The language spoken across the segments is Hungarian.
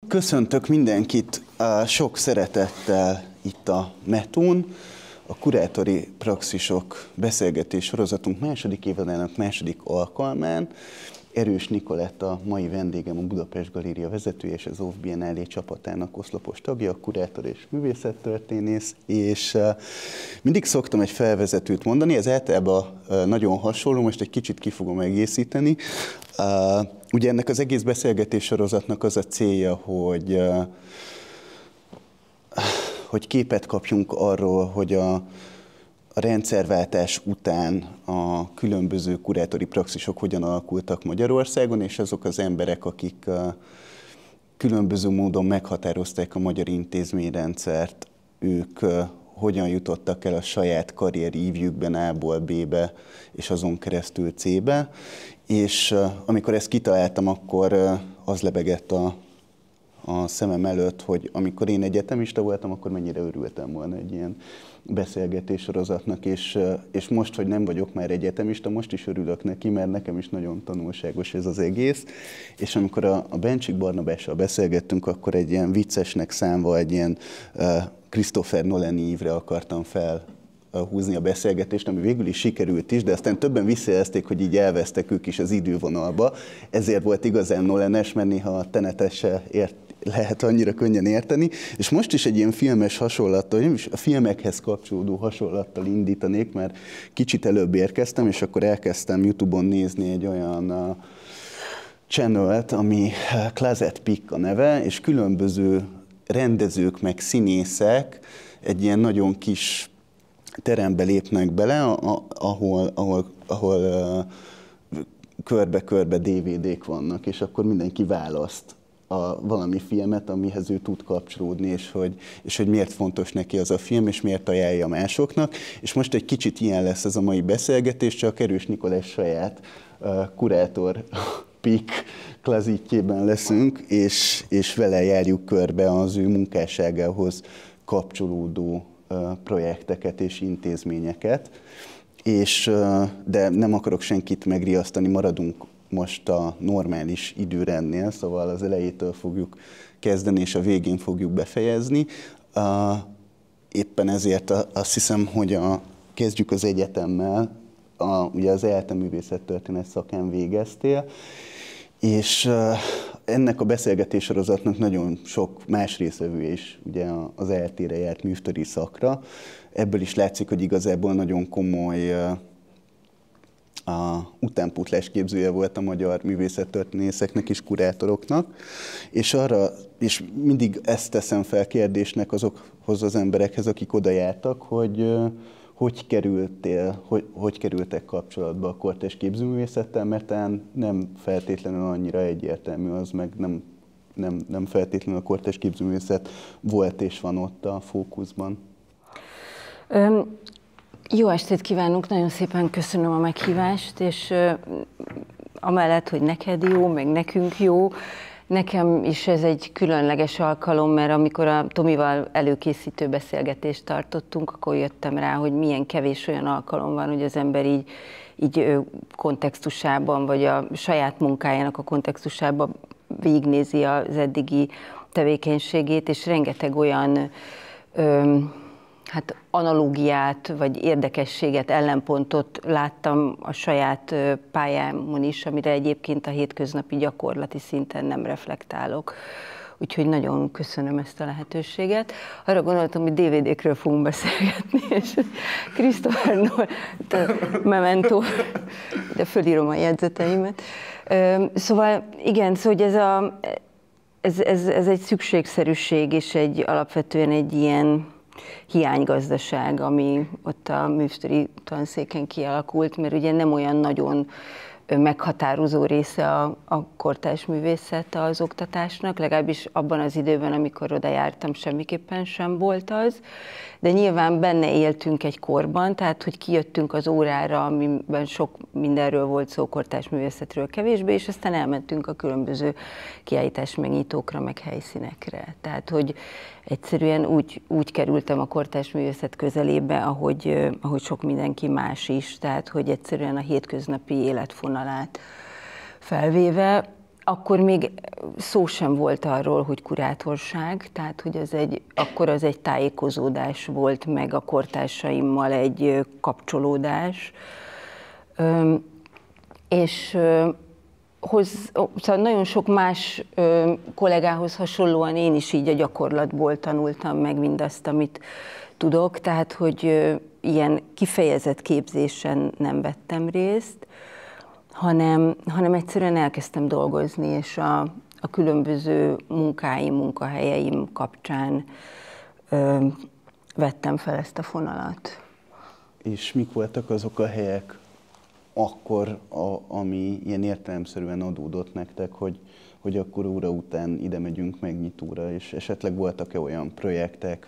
Köszöntök mindenkit sok szeretettel itt a METUN, a Kurátori Praxisok beszélgetés sorozatunk második évadának második alkalmán. Erős Nikolett a mai vendégem, a Budapest Galéria vezetője és az OFF Biennale csapatának oszlopos tagja, kurátor és művészettörténész, és mindig szoktam egy felvezetőt mondani, ez általában nagyon hasonló, most egy kicsit ki fogom egészíteni. Ugye ennek az egész beszélgetés sorozatnak az a célja, hogy képet kapjunk arról, hogy a rendszerváltás után a különböző kurátori praxisok hogyan alakultak Magyarországon, és azok az emberek, akik különböző módon meghatározták a magyar intézményrendszert, ők hogyan jutottak el a saját karrierívjükben A-ból B-be, és azon keresztül C-be. És amikor ezt kitaláltam, akkor az lebegett a szemem előtt, hogy amikor én egyetemista voltam, akkor mennyire örültem volna egy ilyen beszélgetés sorozatnak, és most, hogy nem vagyok már egyetemista, most is örülök neki, mert nekem is nagyon tanulságos ez az egész. És amikor a Bencsik Barnabással beszélgettünk, akkor egy ilyen viccesnek számva egy ilyen Christopher Nolan ívre akartam felhúzni a beszélgetést, ami végül is sikerült is, de aztán többen visszajelezték, hogy így elvesztek ők is az idővonalba. Ezért volt igazán Nolan-es, mert néha a Tenetet se lehet annyira könnyen érteni. És most is egy ilyen filmes hasonlattal, nem is a filmekhez kapcsolódó hasonlattal indítanék, mert kicsit előbb érkeztem, és akkor elkezdtem YouTube-on nézni egy olyan channelt, ami Closet Pick a neve, és különböző rendezők meg színészek egy ilyen nagyon kis terembe lépnek bele, ahol körbe-körbe DVD-k vannak, és akkor mindenki választ valami filmet, amihez ő tud kapcsolódni, és hogy miért fontos neki az a film, és miért ajánlja másoknak. És most egy kicsit ilyen lesz ez a mai beszélgetés, csak Erős Nikolett saját kurátor pick klazitjében leszünk, és vele járjuk körbe az ő munkásságához kapcsolódó projekteket és intézményeket. De nem akarok senkit megriasztani, maradunk most a normális időrendnél, szóval az elejétől fogjuk kezdeni, és a végén fogjuk befejezni. Éppen ezért azt hiszem, hogy kezdjük az egyetemmel. Ugye az ELTE művészettörténet szakán végeztél, és ennek a beszélgetéssorozatnak nagyon sok más részvevője is ugye az ELTE-re járt művtöri szakra. Ebből is látszik, hogy igazából nagyon komoly utánpótlás képzője volt a magyar művészettörténészeknek és kurátoroknak, és mindig ezt teszem fel kérdésnek azokhoz az emberekhez, akik oda jártak, hogy kerültek kapcsolatba a kortárs képzőművészettel, mert talán nem feltétlenül annyira egyértelmű az, meg nem feltétlenül a kortárs képzőművészet volt és van ott a fókuszban. Jó estét kívánunk, nagyon szépen köszönöm a meghívást, és amellett, hogy neked jó, meg nekünk jó, nekem is ez egy különleges alkalom, mert amikor a Tomival előkészítő beszélgetést tartottunk, akkor jöttem rá, hogy milyen kevés olyan alkalom van, hogy az ember így kontextusában, vagy a saját munkájának a kontextusában végignézi az eddigi tevékenységét, és rengeteg olyan analógiát, vagy érdekességet, ellenpontot láttam a saját pályámon is, amire egyébként a hétköznapi gyakorlati szinten nem reflektálok. Úgyhogy nagyon köszönöm ezt a lehetőséget. Arra gondoltam, hogy DVD-kről fogunk beszélgetni, és Christopher Nolan, Memento, de fölírom a jegyzeteimet. Szóval igen, szóval ez egy szükségszerűség, és alapvetően egy ilyen hiánygazdaság, ami ott a művtöri tanszéken kialakult, mert ugye nem olyan nagyon meghatározó része a kortárs művészet az oktatásnak, legalábbis abban az időben, amikor oda jártam, semmiképpen sem volt az, de nyilván benne éltünk egy korban, tehát hogy kijöttünk az órára, amiben sok mindenről volt szó, kortárs művészetről kevésbé, és aztán elmentünk a különböző kiállítás megnyitókra, meg helyszínekre. Tehát, hogy egyszerűen úgy kerültem a kortárs művészet közelébe, ahogy sok mindenki más is, tehát, hogy egyszerűen a hétköznapi életfonalát felvéve, akkor még szó sem volt arról, hogy kurátorság, tehát hogy akkor az egy tájékozódás volt, meg a kortársaimmal egy kapcsolódás. És szóval nagyon sok más kollégához hasonlóan én is így a gyakorlatból tanultam meg mindazt, amit tudok, tehát hogy ilyen kifejezett képzésen nem vettem részt, hanem egyszerűen elkezdtem dolgozni, és a különböző munkahelyeim kapcsán vettem fel ezt a fonalat. És mik voltak azok a helyek akkor, ami ilyen értelemszerűen adódott nektek, hogy akkor óra után ide megyünk megnyitóra, és esetleg voltak-e olyan projektek,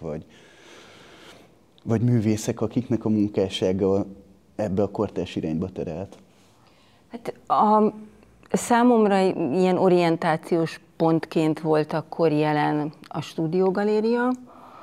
vagy művészek, akiknek a munkássága ebbe a kortárs irányba terelt? Hát számomra ilyen orientációs pontként volt akkor jelen a Stúdiógaléria,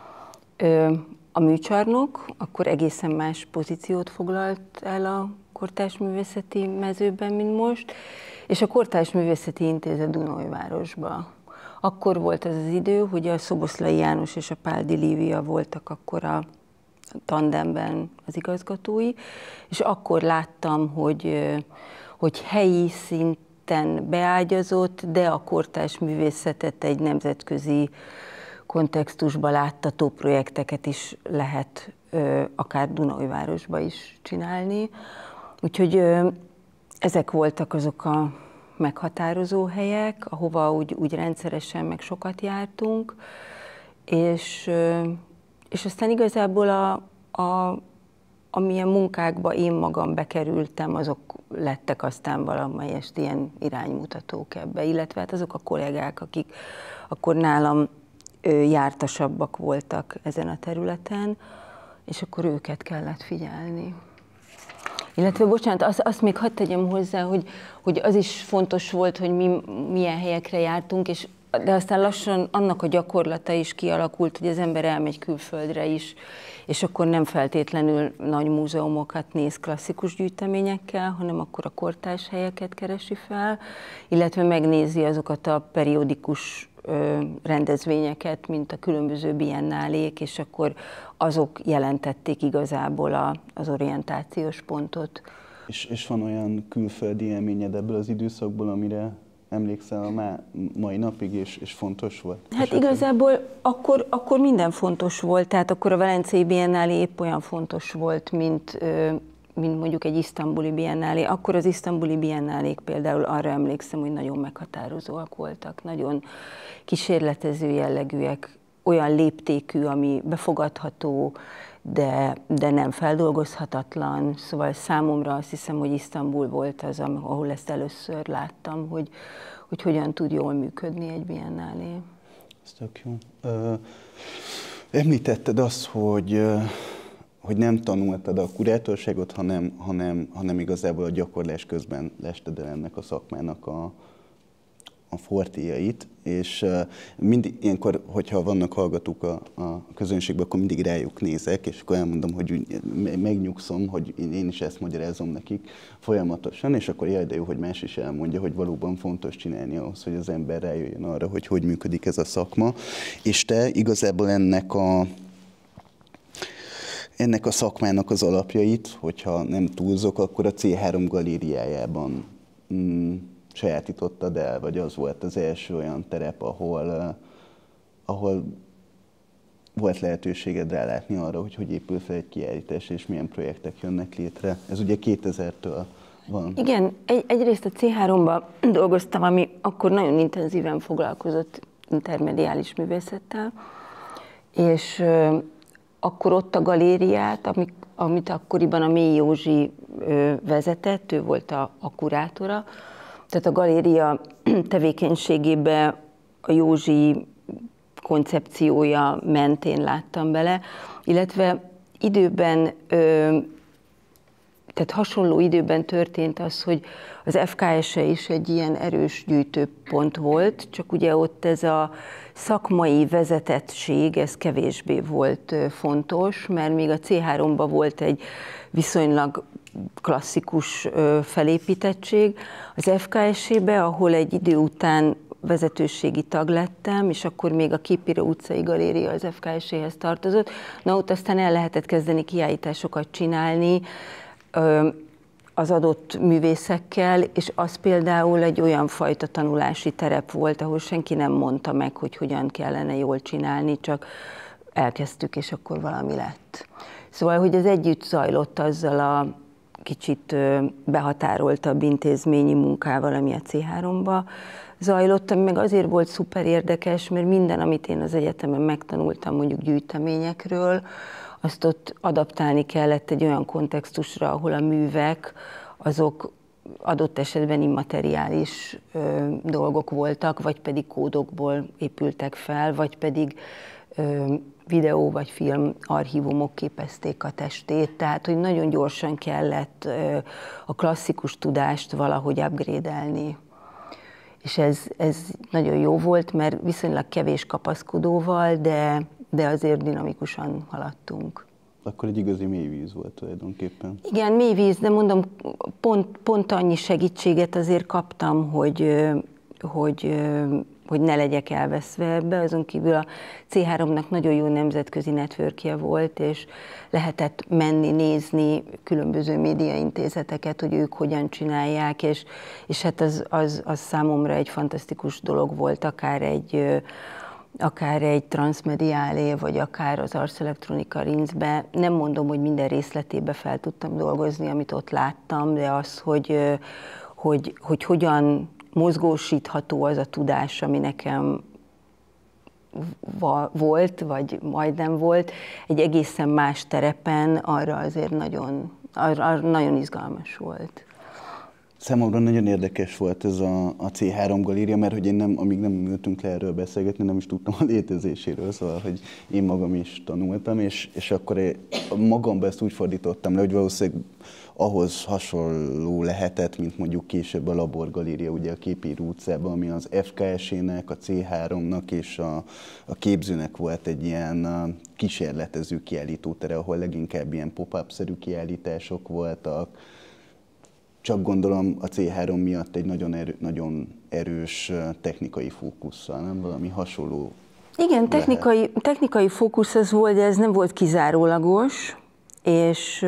a műcsarnok, akkor egészen más pozíciót foglalt el a kortárs művészeti mezőben, mint most, és a Kortárs Művészeti Intézet Dunaújvárosban. Akkor volt az az idő, hogy a Szoboszlai János és a Páldi Lívia voltak akkor a tandemben az igazgatói, és akkor láttam, hogy helyi szinten beágyazott, de a kortárs művészetet egy nemzetközi kontextusban láttató projekteket is lehet akár Dunaújvárosba is csinálni. Úgyhogy ezek voltak azok a meghatározó helyek, ahova úgy rendszeresen meg sokat jártunk, és aztán igazából amilyen munkákba én magam bekerültem, azok lettek aztán valamelyest ilyen iránymutatók ebbe, illetve hát azok a kollégák, akik akkor nálam jártasabbak voltak ezen a területen, és akkor őket kellett figyelni. Illetve, bocsánat, azt még hadd tegyem hozzá, hogy az is fontos volt, hogy mi milyen helyekre jártunk, de aztán lassan annak a gyakorlata is kialakult, hogy az ember elmegy külföldre is, és akkor nem feltétlenül nagy múzeumokat néz klasszikus gyűjteményekkel, hanem akkor a kortárs helyeket keresi fel, illetve megnézi azokat a periódikus rendezvényeket, mint a különböző biennálék, és akkor azok jelentették igazából az orientációs pontot. És van olyan külföldi élményed ebből az időszakból, amire emlékszel a mai napig, és fontos volt? Hát igazából akkor minden fontos volt, tehát akkor a Velencei Biennálé épp olyan fontos volt, mint mondjuk egy isztambuli biennálé. Akkor az isztambuli biennálék például arra emlékszem, hogy nagyon meghatározóak voltak, nagyon kísérletező jellegűek, olyan léptékű, ami befogadható, de nem feldolgozhatatlan. Szóval számomra azt hiszem, hogy Isztambul volt az, ahol ezt először láttam, hogy hogyan tud jól működni egy biennálé. Ez tök jó. Említetted azt, hogy nem tanultad a kurátorságot, hanem igazából a gyakorlás közben lested el ennek a szakmának a fortéjait, és mindig ilyenkor, hogyha vannak hallgatók a közönségben, akkor mindig rájuk nézek, és akkor elmondom, hogy megnyugszom, hogy én is ezt magyarázom nekik folyamatosan, és akkor jaj, de jó, hogy más is elmondja, hogy valóban fontos csinálni ahhoz, hogy az ember rájöjjön arra, hogy működik ez a szakma, és te igazából ennek a szakmának az alapjait, hogyha nem túlzok, akkor a C3 galériájában sajátítottad el, vagy az volt az első olyan terep, ahol volt lehetőséged rálátni arra, hogy épül fel egy kiállítás, és milyen projektek jönnek létre. Ez ugye 2000-től van. Igen, egyrészt a C3-ban dolgoztam, ami akkor nagyon intenzíven foglalkozott intermediális művészettel, és akkor ott a galériát, amit akkoriban a Mély Józsi vezetett, ő volt a kurátora, tehát a galéria tevékenységébe a Józsi koncepciója mentén láttam bele, illetve időben, tehát hasonló időben történt az, hogy az FKS-e is egy ilyen erős gyűjtőpont volt, csak ugye ott ez a szakmai vezetettség, ez kevésbé volt fontos, mert még a C3-ban volt egy viszonylag klasszikus felépítettség. Az FKSZ-be, ahol egy idő után vezetőségi tag lettem, és akkor még a Képíró utcai galéria az FKSZ-hez tartozott. Na ott aztán el lehetett kezdeni kiállításokat csinálni az adott művészekkel, és az például egy olyan fajta tanulási terep volt, ahol senki nem mondta meg, hogy hogyan kellene jól csinálni, csak elkezdtük, és akkor valami lett. Szóval, hogy ez együtt zajlott azzal a kicsit behatároltabb intézményi munkával, ami a C3-ba zajlott, ami meg azért volt szuper érdekes, mert minden, amit én az egyetemen megtanultam mondjuk gyűjteményekről, azt ott adaptálni kellett egy olyan kontextusra, ahol a művek azok adott esetben immateriális dolgok voltak, vagy pedig kódokból épültek fel, vagy pedig videó vagy film archívumok képezték a testét, tehát hogy nagyon gyorsan kellett a klasszikus tudást valahogy upgrade-elni. És ez nagyon jó volt, mert viszonylag kevés kapaszkodóval, de azért dinamikusan haladtunk. Akkor egy igazi mélyvíz volt tulajdonképpen. Igen, mélyvíz, de mondom, pont annyi segítséget azért kaptam, hogy ne legyek elveszve ebbe. Azon kívül a C3-nak nagyon jó nemzetközi networkje volt, és lehetett menni, nézni különböző médiaintézeteket, hogy ők hogyan csinálják, és hát az számomra egy fantasztikus dolog volt, akár egy Transmediálé, vagy akár az Ars Electronica Linzbe. Nem mondom, hogy minden részletébe fel tudtam dolgozni, amit ott láttam, de az, hogy hogyan mozgósítható az a tudás, ami nekem volt, vagy majdnem volt, egy egészen más terepen, arra azért nagyon izgalmas volt. Számomra nagyon érdekes volt ez a C3 galéria, mert hogy én amíg nem ültünk le erről beszélgetni, nem is tudtam a létezéséről, szóval, hogy én magam is tanultam, és akkor magamban ezt úgy fordítottam le, hogy valószínűleg ahhoz hasonló lehetett, mint mondjuk később a Labor galéria, ugye a Képíró utcában, ami az FKSZ-nek, a C3-nak és a Képzőnek volt egy ilyen kísérletező kiállítótere, ahol leginkább ilyen pop-up-szerű kiállítások voltak. Csak gondolom a C3 miatt egy nagyon erős technikai fókusszal, nem? Valami hasonló. Igen, technikai fókusz az volt, de ez nem volt kizárólagos, és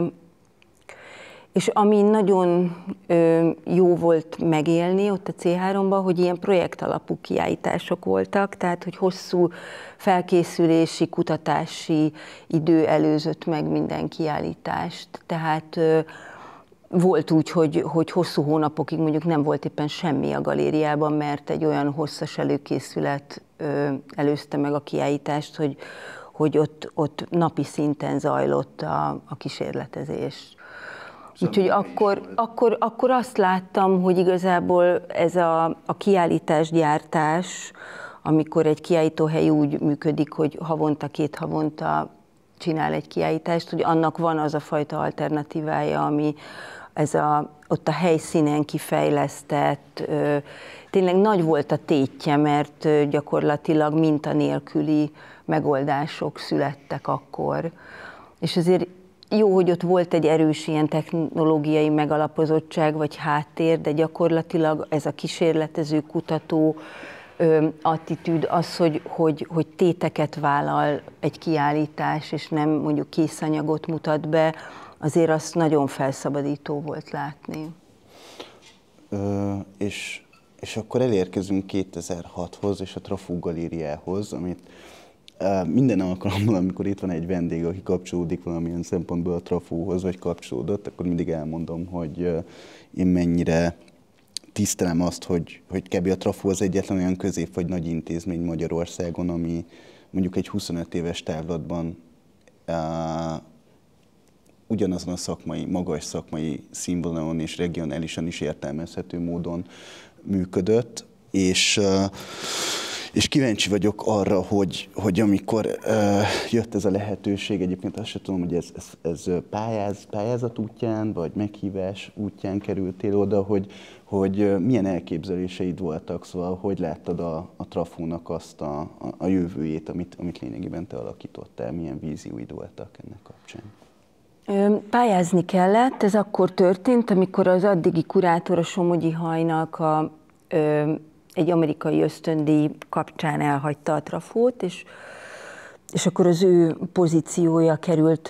ami nagyon jó volt megélni ott a C3-ban, hogy ilyen projektalapú kiállítások voltak, tehát hogy hosszú felkészülési, kutatási idő előzött meg minden kiállítást. Tehát volt úgy, hogy hosszú hónapokig mondjuk nem volt éppen semmi a galériában, mert egy olyan hosszas előkészület előzte meg a kiállítást, hogy ott napi szinten zajlott a kísérletezés. Úgyhogy akkor azt láttam, hogy igazából ez a kiállításgyártás, amikor egy kiállítóhely úgy működik, hogy havonta, 2 havonta csinál egy kiállítást, hogy annak van az a fajta alternatívája, ami ott a helyszínen kifejlesztett, tényleg nagy volt a tétje, mert gyakorlatilag mintanélküli megoldások születtek akkor. És azért jó, hogy ott volt egy erős ilyen technológiai megalapozottság vagy háttér, de gyakorlatilag ez a kísérletező, kutató attitűd az, hogy téteket vállal egy kiállítás, és nem mondjuk készanyagot mutat be, azért azt nagyon felszabadító volt látni. És akkor elérkezünk 2006-hoz és a Trafó galériához, amit minden alkalommal, amikor itt van egy vendég, aki kapcsolódik valamilyen szempontból a Trafóhoz, vagy kapcsolódott, akkor mindig elmondom, hogy én mennyire tisztelem azt, hogy kb. A Trafó az egyetlen olyan közép vagy nagy intézmény Magyarországon, ami mondjuk egy 25 éves távlatban ugyanazon a magas szakmai színvonalon és regionálisan is értelmezhető módon működött, és kíváncsi vagyok arra, hogy amikor jött ez a lehetőség, egyébként azt sem tudom, hogy ez pályázat útján, vagy meghívás útján kerültél oda, hogy milyen elképzeléseid voltak, szóval hogy láttad a Trafónak azt a jövőjét, amit lényegében te alakítottál, milyen vízióid voltak ennek kapcsán? Pályázni kellett, ez akkor történt, amikor az addigi kurátor a Somogyi Hajnak egy amerikai ösztöndíj kapcsán elhagyta a trafót, és akkor az ő pozíciója került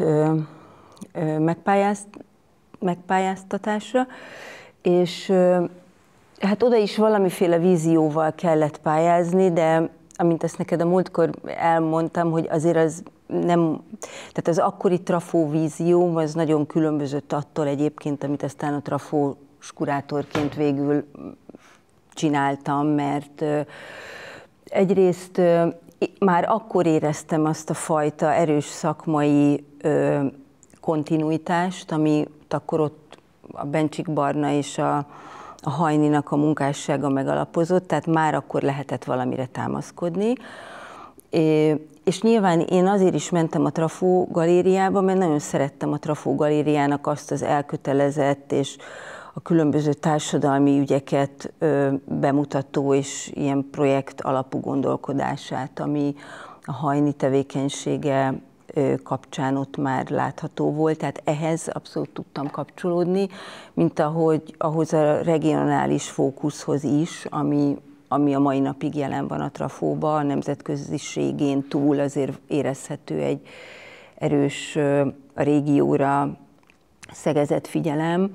megpályáztatásra, és hát oda is valamiféle vízióval kellett pályázni, de amint ezt neked a múltkor elmondtam, hogy azért az nem, tehát az akkori trafó vízió az nagyon különbözött attól egyébként, amit aztán a trafós kurátorként végül csináltam, mert egyrészt már akkor éreztem azt a fajta erős szakmai kontinuitást, ami akkor ott a Bencsik Barna és a Hajninak a munkássága megalapozott, tehát már akkor lehetett valamire támaszkodni. És nyilván én azért is mentem a Trafó galériába, mert nagyon szerettem a Trafó galériának azt az elkötelezett és a különböző társadalmi ügyeket bemutató és ilyen projekt alapú gondolkodását, ami a Hajni tevékenysége kapcsán ott már látható volt, tehát ehhez abszolút tudtam kapcsolódni, mint ahhoz a regionális fókuszhoz is, ami a mai napig jelen van a Trafóban, a nemzetköziségén túl azért érezhető egy erős a régióra szegezett figyelem.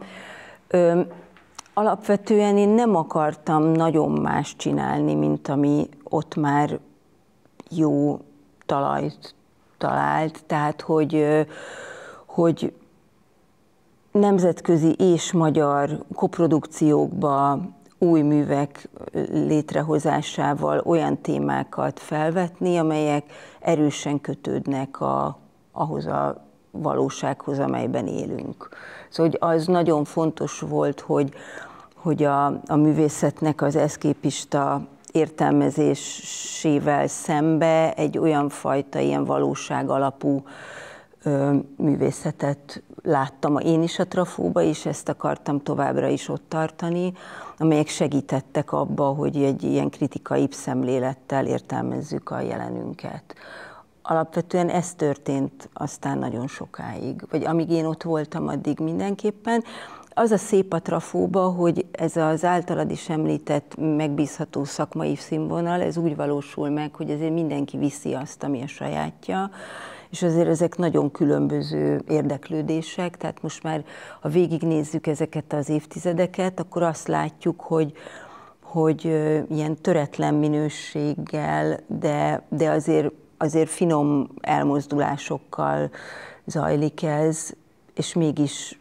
Alapvetően én nem akartam nagyon más csinálni, mint ami ott már jó talajt talált, tehát hogy nemzetközi és magyar koprodukciókba új művek létrehozásával olyan témákat felvetni, amelyek erősen kötődnek ahhoz a valósághoz, amelyben élünk. Szóval az nagyon fontos volt, hogy a művészetnek az eszképista értelmezésével szembe egy olyan fajta, ilyen valóság alapú művészetet láttam én is a Trafóba, és ezt akartam továbbra is ott tartani, amelyek segítettek abba, hogy egy ilyen kritikai szemlélettel értelmezzük a jelenünket. Alapvetően ez történt aztán nagyon sokáig, vagy amíg én ott voltam, addig mindenképpen. Az a szép a Trafóba, hogy ez az általad is említett megbízható szakmai színvonal, ez úgy valósul meg, hogy azért mindenki viszi azt, ami a sajátja, és azért ezek nagyon különböző érdeklődések, tehát most már, ha végignézzük ezeket az évtizedeket, akkor azt látjuk, hogy ilyen töretlen minőséggel, de azért finom elmozdulásokkal zajlik ez, és mégis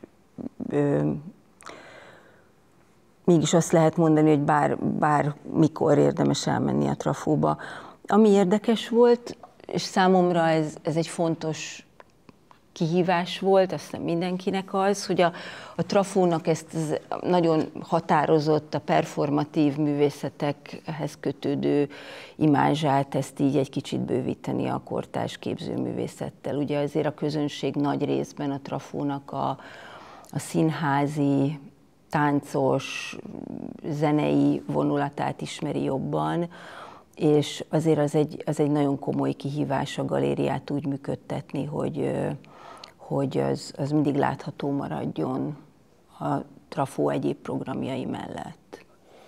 azt lehet mondani, hogy bármikor érdemes elmenni a Trafóba. Ami érdekes volt, és számomra ez egy fontos kihívás volt, azt nem mindenkinek az, hogy a Trafónak ezt nagyon határozott, a performatív művészetekhez kötődő imázsát, ezt így egy kicsit bővíteni a kortárs képzőművészettel. Ugye azért a közönség nagy részben a Trafónak a színházi, táncos, zenei vonulatát ismeri jobban, és azért az egy nagyon komoly kihívás a galériát úgy működtetni, hogy az mindig látható maradjon a Trafó egyéb programjai mellett.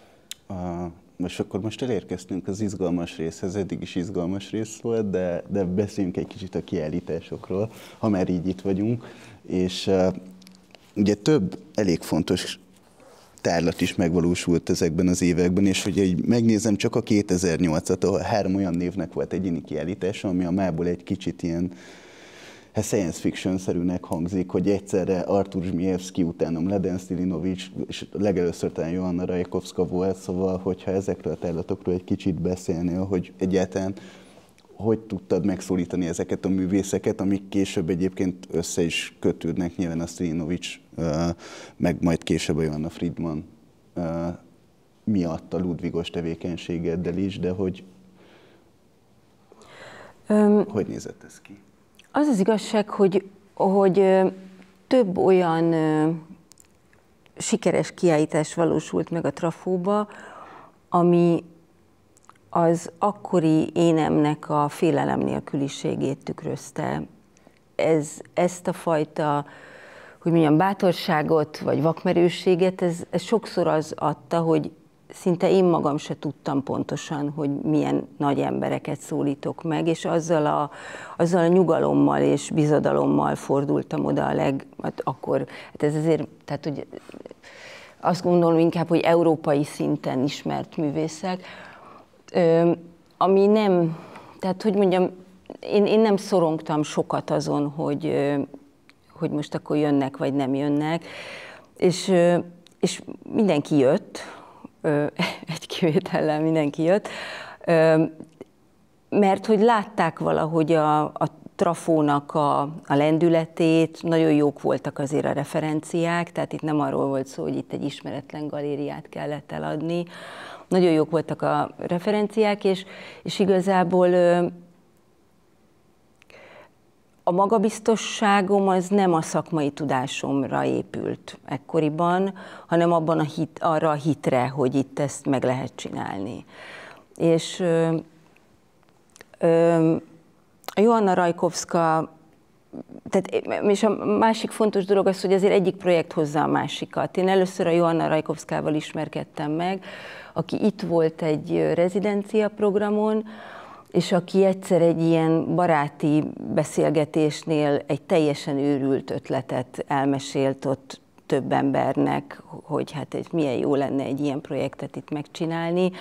Most elérkeztünk az izgalmas részhez, eddig is izgalmas rész volt, de beszéljünk egy kicsit a kiállításokról, ha már így itt vagyunk. És ugye több elég fontos tárlat is megvalósult ezekben az években, és hogy megnézem csak a 2008-at, ahol 3 olyan névnek volt egyéni kiállítása, ami a mából egy kicsit ilyen science fiction-szerűnek hangzik, hogy egyszerre Artur Zsmijevszky, utána Mladen Stilinovics, és legelőször talán Johanna Rajkovska volt, szóval hogyha ezekről a tárlatokról egy kicsit beszélnél, hogy egyáltalán hogy tudtad megszólítani ezeket a művészeket, amik később egyébként össze is kötődnek, nyilván a Stilinovics, meg majd később a Johanna Friedman miatt a ludvigos tevékenységeddel is, de hogy nézett ez ki? Az az igazság, hogy több olyan sikeres kiállítás valósult meg a Trafóba, ami az akkori énemnek a félelem nélküliségét tükrözte. ezt a fajta, hogy mondjam, bátorságot, vagy vakmerősséget, ez sokszor az adta, hogy szinte én magam se tudtam pontosan, hogy milyen nagy embereket szólítok meg, és azzal a nyugalommal és bizodalommal fordultam oda akkor ez azért, tehát hogy azt gondolom inkább, hogy európai szinten ismert művészek, ami nem, tehát hogy mondjam, én nem szorongtam sokat azon, hogy most akkor jönnek, vagy nem jönnek, és mindenki jött, egy kivétellel mindenki jött, mert hogy látták valahogy a trafónak a lendületét, nagyon jók voltak azért a referenciák, tehát itt nem arról volt szó, hogy itt egy ismeretlen galériát kellett eladni, nagyon jók voltak a referenciák, és igazából a magabiztosságom az nem a szakmai tudásomra épült ekkoriban, hanem abban arra a hitre, hogy itt ezt meg lehet csinálni. És Joanna Rajkowska, és a másik fontos dolog az, hogy azért egyik projekt hozza a másikat. Én először a Joanna Rajkowskával ismerkedtem meg, aki itt volt egy rezidencia programon, és aki egyszer egy ilyen baráti beszélgetésnél egy teljesen őrült ötletet elmesélt ott több embernek, hogy hát ez milyen jó lenne egy ilyen projektet itt megcsinálni,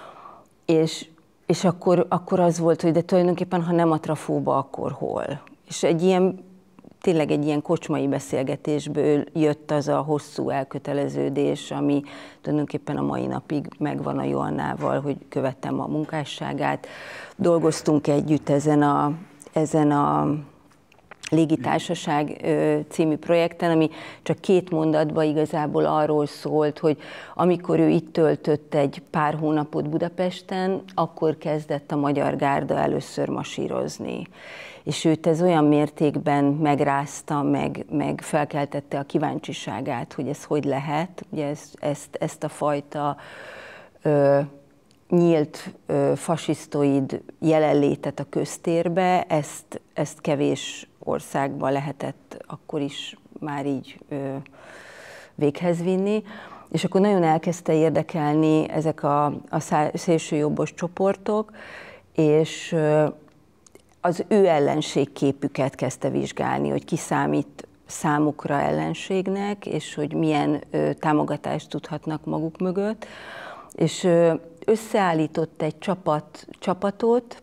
és akkor az volt, hogy de tulajdonképpen, ha nem a trafóba, akkor hol? És tényleg egy ilyen kocsmai beszélgetésből jött az a hosszú elköteleződés, ami tulajdonképpen a mai napig megvan a Joannával, hogy követtem a munkásságát. Dolgoztunk együtt ezen a Légitársaság című projekten, ami csak 2 mondatban igazából arról szólt, hogy amikor ő itt töltött egy pár hónapot Budapesten, akkor kezdett a Magyar Gárda először masírozni. És őt ez olyan mértékben megrázta, meg felkeltette a kíváncsiságát, hogy ez hogy lehet, ugye ezt a fajta nyílt fasisztoid jelenlétet a köztérbe, ezt kevés országban lehetett akkor is már így véghez vinni, és akkor nagyon elkezdte érdekelni ezek a szélsőjobbos csoportok, és az ő ellenségképüket kezdte vizsgálni, hogy ki számít számukra ellenségnek, és hogy milyen támogatást tudhatnak maguk mögött, és összeállított egy csapatot,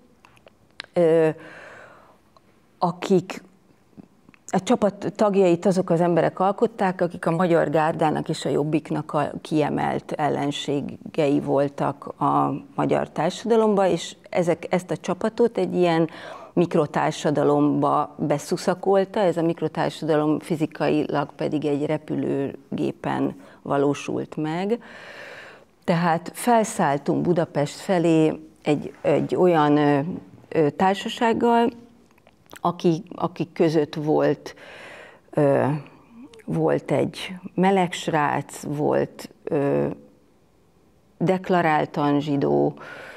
akik a csapat tagjait azok az emberek alkották, akik a Magyar Gárdának és a Jobbiknak a kiemelt ellenségei voltak a magyar társadalomba, és ezt a csapatot egy ilyen mikrotársadalomba beszuszakolta, ez a mikrotársadalom fizikailag pedig egy repülőgépen valósult meg. Tehát felszálltunk Budapest felé egy olyan társasággal, akik között volt egy meleg srác, volt deklaráltan zsidó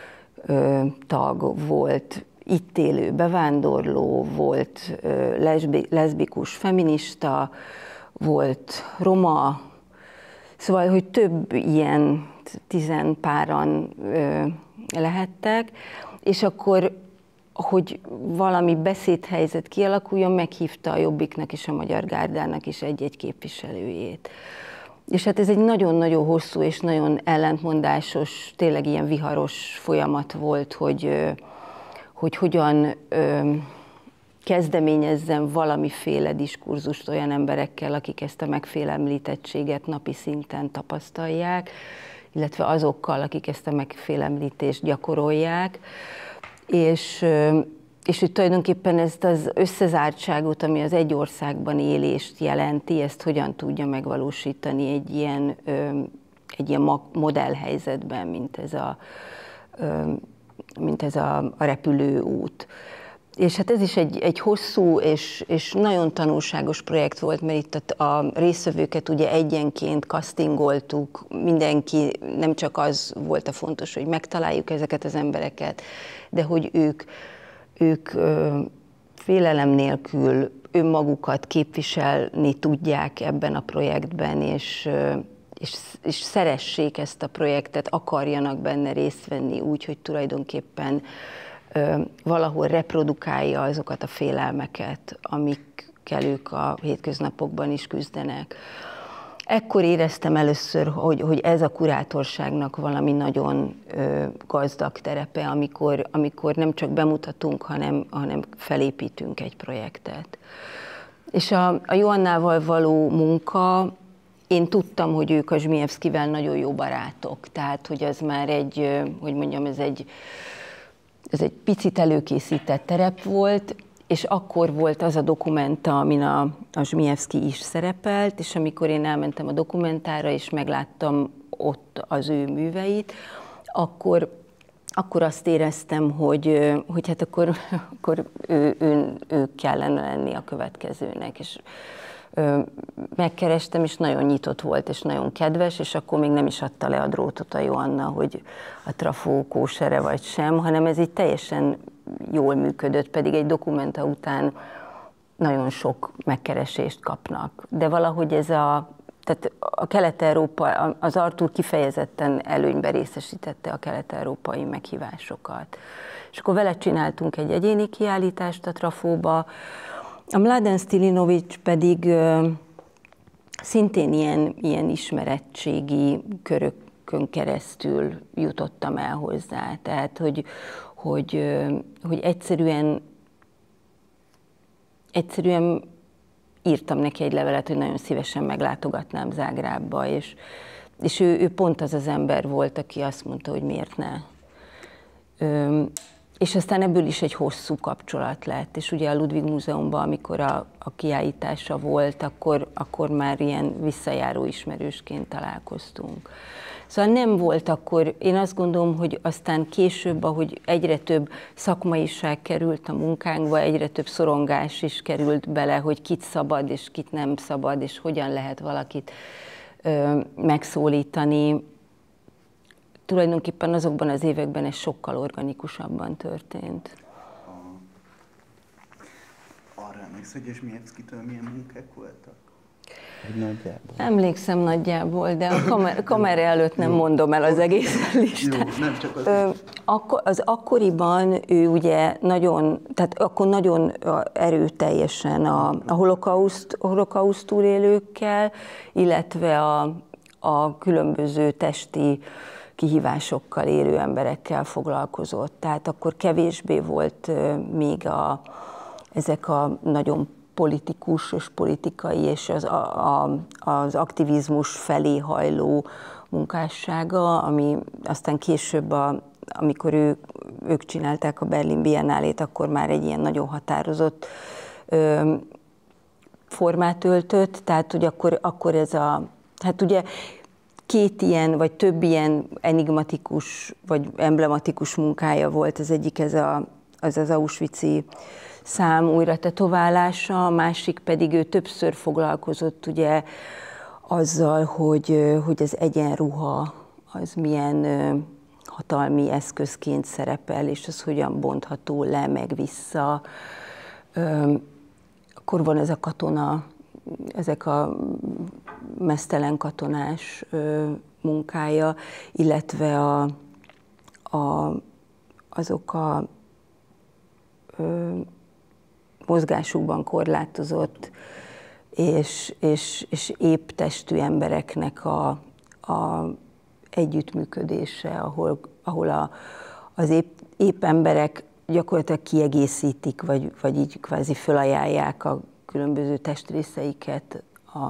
tag, volt itt élő bevándorló, volt leszbikus feminista, volt roma, szóval, hogy több ilyen 10 páran lehettek, és akkor, hogy valami beszédhelyzet kialakuljon, meghívta a Jobbiknak és a Magyar Gárdának is egy-egy képviselőjét. És hát ez egy nagyon-nagyon hosszú és nagyon ellentmondásos, tényleg ilyen viharos folyamat volt, hogy hogyan kezdeményezzen valamiféle diskurzust olyan emberekkel, akik ezt a megfélemlítettséget napi szinten tapasztalják, illetve azokkal, akik ezt a megfélemlítést gyakorolják, és hogy tulajdonképpen ezt az összezártságot, ami az egy országban élést jelenti, ezt hogyan tudja megvalósítani egy ilyen modellhelyzetben, mint ez a repülőút. És hát ez is egy hosszú és nagyon tanulságos projekt volt, mert itt a résztvevőket ugye egyenként castingoltuk, mindenki, nem csak az volt a fontos, hogy megtaláljuk ezeket az embereket, de hogy ők félelem nélkül önmagukat képviselni tudják ebben a projektben, és szeressék ezt a projektet, akarjanak benne részt venni úgy, hogy tulajdonképpen valahol reprodukálja azokat a félelmeket, amikkel ők a hétköznapokban is küzdenek. Ekkor éreztem először, hogy ez a kurátorságnak valami nagyon gazdag terepe, amikor nem csak bemutatunk, hanem felépítünk egy projektet. És a Joannával való munka, én tudtam, hogy ők a Zsmijevszkivel nagyon jó barátok, tehát hogy az már egy, hogy mondjam, ez egy picit előkészített terep volt, és akkor volt az a dokumenta, amin a Zsmijevszki is szerepelt, és amikor én elmentem a dokumentára, és megláttam ott az ő műveit, akkor azt éreztem, hogy hát akkor ő kellene lenni a következőnek, és megkerestem, és nagyon nyitott volt, és nagyon kedves, és akkor még nem is adta le a drótot a Joanna, hogy a trafó kósere vagy sem, hanem ez így teljesen jól működött, pedig egy dokumenta után nagyon sok megkeresést kapnak. De valahogy tehát a Kelet-Európa, az Artúr kifejezetten előnybe részesítette a kelet-európai meghívásokat. És akkor vele csináltunk egy egyéni kiállítást a trafóba, a Mladen Stilinovics pedig szintén ilyen ismerettségi körökön keresztül jutottam el hozzá. Tehát, hogy egyszerűen írtam neki egy levelet, hogy nagyon szívesen meglátogatnám Zágrábba, és ő pont az az ember volt, aki azt mondta, hogy miért ne. És aztán ebből is egy hosszú kapcsolat lett, és ugye a Ludwig Múzeumban, amikor a kiállítása volt, akkor már ilyen visszajáró ismerősként találkoztunk. Szóval nem volt akkor, én azt gondolom, hogy aztán később, ahogy egyre több szakmaiság került a munkánkba, egyre több szorongás is került bele, hogy kit szabad és kit nem szabad, és hogyan lehet valakit megszólítani. Tulajdonképpen azokban az években ez sokkal organikusabban történt. Arra emlékszel, hogy Zsmijevszkitől milyen munkák voltak? Nagyjából. Emlékszem nagyjából, de a kamera előtt nem mondom el az egész listát. Jó, nem csak az. Az akkoriban ő ugye tehát akkor nagyon erőteljesen a holokauszt túlélőkkel, illetve a különböző testi kihívásokkal élő emberekkel foglalkozott. Tehát akkor kevésbé volt még ezek a nagyon politikus és politikai és az aktivizmus felé hajló munkássága, ami aztán később, amikor ők csinálták a Berlin Biennálét, akkor már egy ilyen nagyon határozott formát öltött, tehát hogy akkor ez hát ugye két ilyen, vagy több ilyen enigmatikus, vagy emblematikus munkája volt. Az egyik az Auschwitz-i szám újra tetoválása, a másik pedig ő többször foglalkozott ugye azzal, hogy az egyenruha az milyen hatalmi eszközként szerepel, és az hogyan bontható le, meg vissza. Akkor van ez a katona, ezek a meztelen katonás munkája, illetve azok a mozgásukban korlátozott és épp testű embereknek a együttműködése, ahol az épp emberek gyakorlatilag kiegészítik, vagy így kvázi fölajánlják a különböző testrészeiket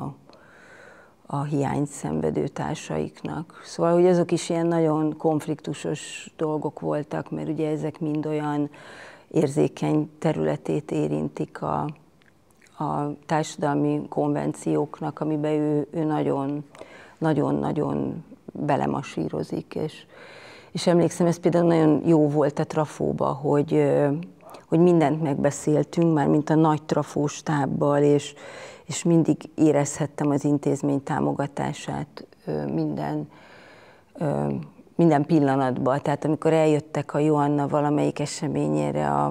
a hiányt szenvedő társaiknak. Szóval, hogy azok is ilyen nagyon konfliktusos dolgok voltak, mert ugye ezek mind olyan érzékeny területét érintik a társadalmi konvencióknak, amiben ő nagyon belemasírozik. És emlékszem, ez például nagyon jó volt a trafóba, hogy mindent megbeszéltünk, már mint a nagy trafóstábbal, és mindig érezhettem az intézmény támogatását minden pillanatban. Tehát amikor eljöttek a Joanna valamelyik eseményére a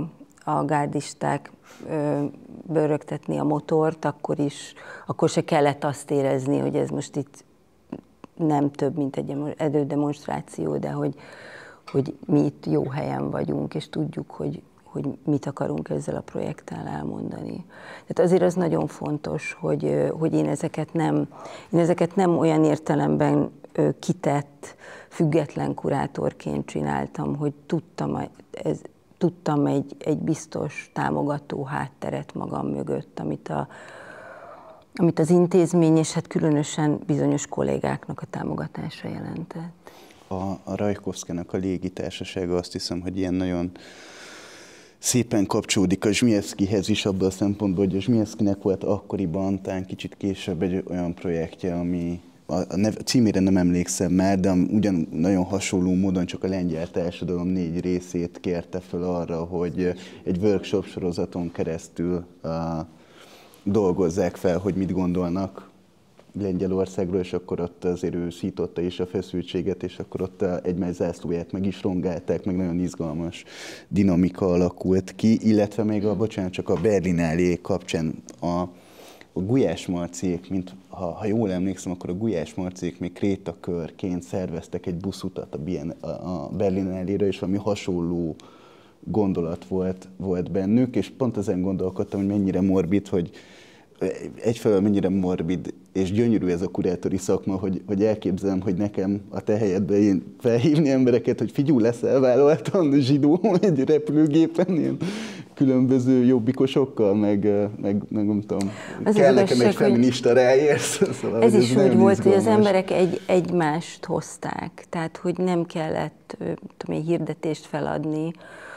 a gárdisták bőrögtetni a motort, akkor se kellett azt érezni, hogy ez most itt nem több, mint egy erődemonstráció, de hogy mi itt jó helyen vagyunk, és tudjuk, hogy mit akarunk ezzel a projekttel elmondani. Tehát azért az nagyon fontos, hogy én ezeket nem olyan értelemben kitett, független kurátorként csináltam, hogy tudtam egy biztos támogató hátteret magam mögött, amit az intézmény, és hát különösen bizonyos kollégáknak a támogatása jelentett. A Rajkovszkának a légitársasága, azt hiszem, hogy ilyen nagyon szépen kapcsolódik a Zsmijevszkihez is abban a szempontból, hogy a Zsmijevszkinek volt akkoriban, talán kicsit később egy olyan projektje, ami a címére nem emlékszem már, de ugyan nagyon hasonló módon csak a lengyel társadalom 4 részét kérte fel arra, hogy egy workshop sorozaton keresztül dolgozzák fel, hogy mit gondolnak Lengyelországról, és akkor ott azért ő szította is a feszültséget, és akkor ott egymás zászlóját meg is rongálták, meg nagyon izgalmas dinamika alakult ki, illetve még csak a Berlinálé kapcsán a Gulyás Marciék, ha jól emlékszem, akkor a Gulyás Marciék még krétakörként szerveztek egy buszutat a Berlinálére, és valami hasonló gondolat volt bennük, és pont ezen gondolkodtam, hogy mennyire morbid, hogy egyfelől mennyire morbid és gyönyörű ez a kurátori szakma, hogy elképzelem, hogy nekem a te helyedben én felhívni embereket, hogy figyelj, leszel vállaltan zsidó egy repülőgépen, ilyen különböző jobbikosokkal, meg nem tudom, az kell nekem egy feminista ráérsz. Szóval ez is úgy volt, hogy az emberek egymást hozták, tehát hogy nem kellett egy hirdetést feladni,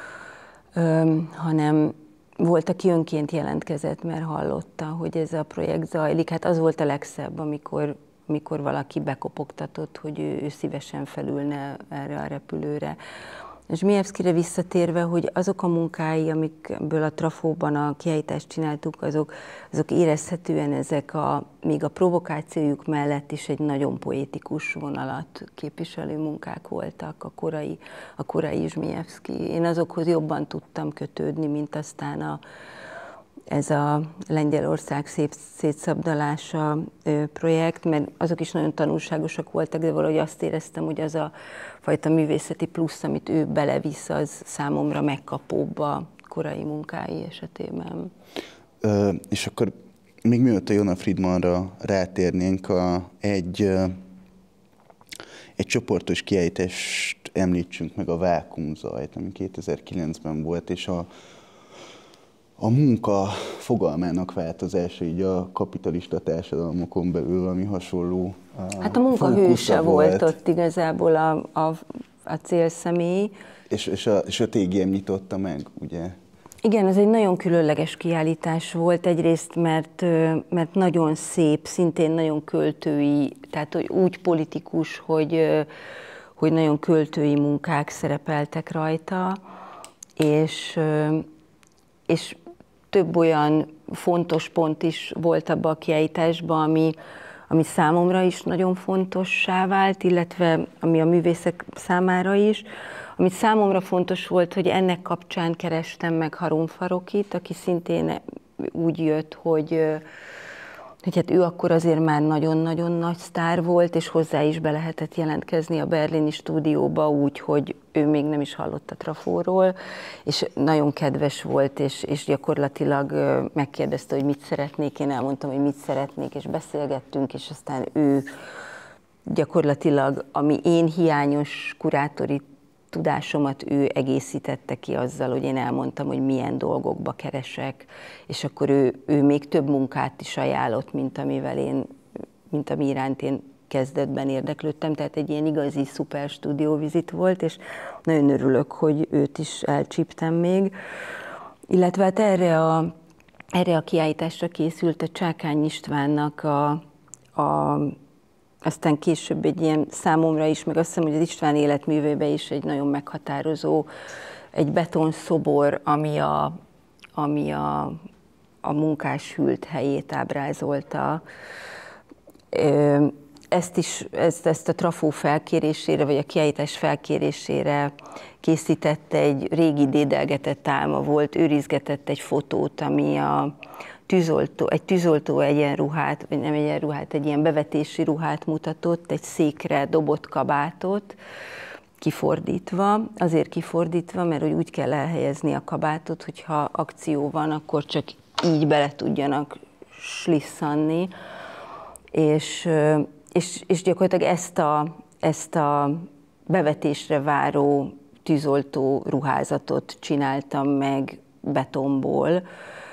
hanem volt, aki önként jelentkezett, mert hallotta, hogy ez a projekt zajlik. Hát az volt a legszebb, amikor valaki bekopogtatott, hogy ő szívesen felülne erre a repülőre. Zsmijevszkire visszatérve, hogy azok a munkái, amikből a Trafóban a kiállítást csináltuk, azok érezhetően még a provokációjuk mellett is egy nagyon poétikus vonalat képviselő munkák voltak, a korai Zsmijevszki. Én azokhoz jobban tudtam kötődni, mint aztán ez a Lengyelország szép szétszabdalása projekt, mert azok is nagyon tanulságosak voltak, de valahogy azt éreztem, hogy az a fajta művészeti plusz, amit ő belevisz, az számomra megkapóbb a korai munkái esetében. És akkor még mielőtt a Jona Friedmanra rátérnénk, egy csoportos kiállítást említsünk meg, a Vákuumzajt, ami 2009-ben volt, és a munka fogalmának változása így a kapitalista társadalmokon belül, ami hasonló. Hát a munka hőse volt ott igazából a célszemély. És a TGM nyitotta meg, ugye? Igen, ez egy nagyon különleges kiállítás volt, egyrészt mert nagyon szép, szintén nagyon költői, tehát úgy politikus, hogy nagyon költői munkák szerepeltek rajta, és több olyan fontos pont is volt abban a kiállításban, ami számomra is nagyon fontossá vált, illetve ami a művészek számára is. Amit számomra fontos volt, hogy ennek kapcsán kerestem meg Harun Farokit, aki szintén úgy jött, hogy hát ő akkor azért már nagyon-nagyon nagy sztár volt, és hozzá is be lehetett jelentkezni a berlini stúdióba úgy, hogy ő még nem is hallott a Trafóról, és nagyon kedves volt, és gyakorlatilag megkérdezte, hogy mit szeretnék, én elmondtam, hogy mit szeretnék, és beszélgettünk, és aztán ő gyakorlatilag, ami én hiányos kurátori tudásomat ő egészítette ki azzal, hogy én elmondtam, hogy milyen dolgokba keresek, és akkor ő még több munkát is ajánlott, mint ami iránt én kezdetben érdeklődtem, tehát egy ilyen igazi szuper stúdióvizit volt, és nagyon örülök, hogy őt is elcsíptem még. Illetve hát erre a kiállításra készült a Csákány Istvánnak aztán később egy ilyen számomra is, meg azt hiszem, hogy az István életművében is egy nagyon meghatározó, egy betonszobor, ami a munkás hűlt helyét ábrázolta. ezt a trafó felkérésére, vagy a kiállítás felkérésére készítette, egy régi dédelgetett álma volt, őrizgetett egy fotót, ami egy tűzoltó egyenruhát, vagy nem egyenruhát, egy ilyen bevetési ruhát mutatott, egy székre dobott kabátot, kifordítva, azért kifordítva, mert úgy kell elhelyezni a kabátot, hogyha akció van, akkor csak így bele tudjanak slisszanni, és gyakorlatilag ezt a bevetésre váró tűzoltó ruházatot csináltam meg betonból,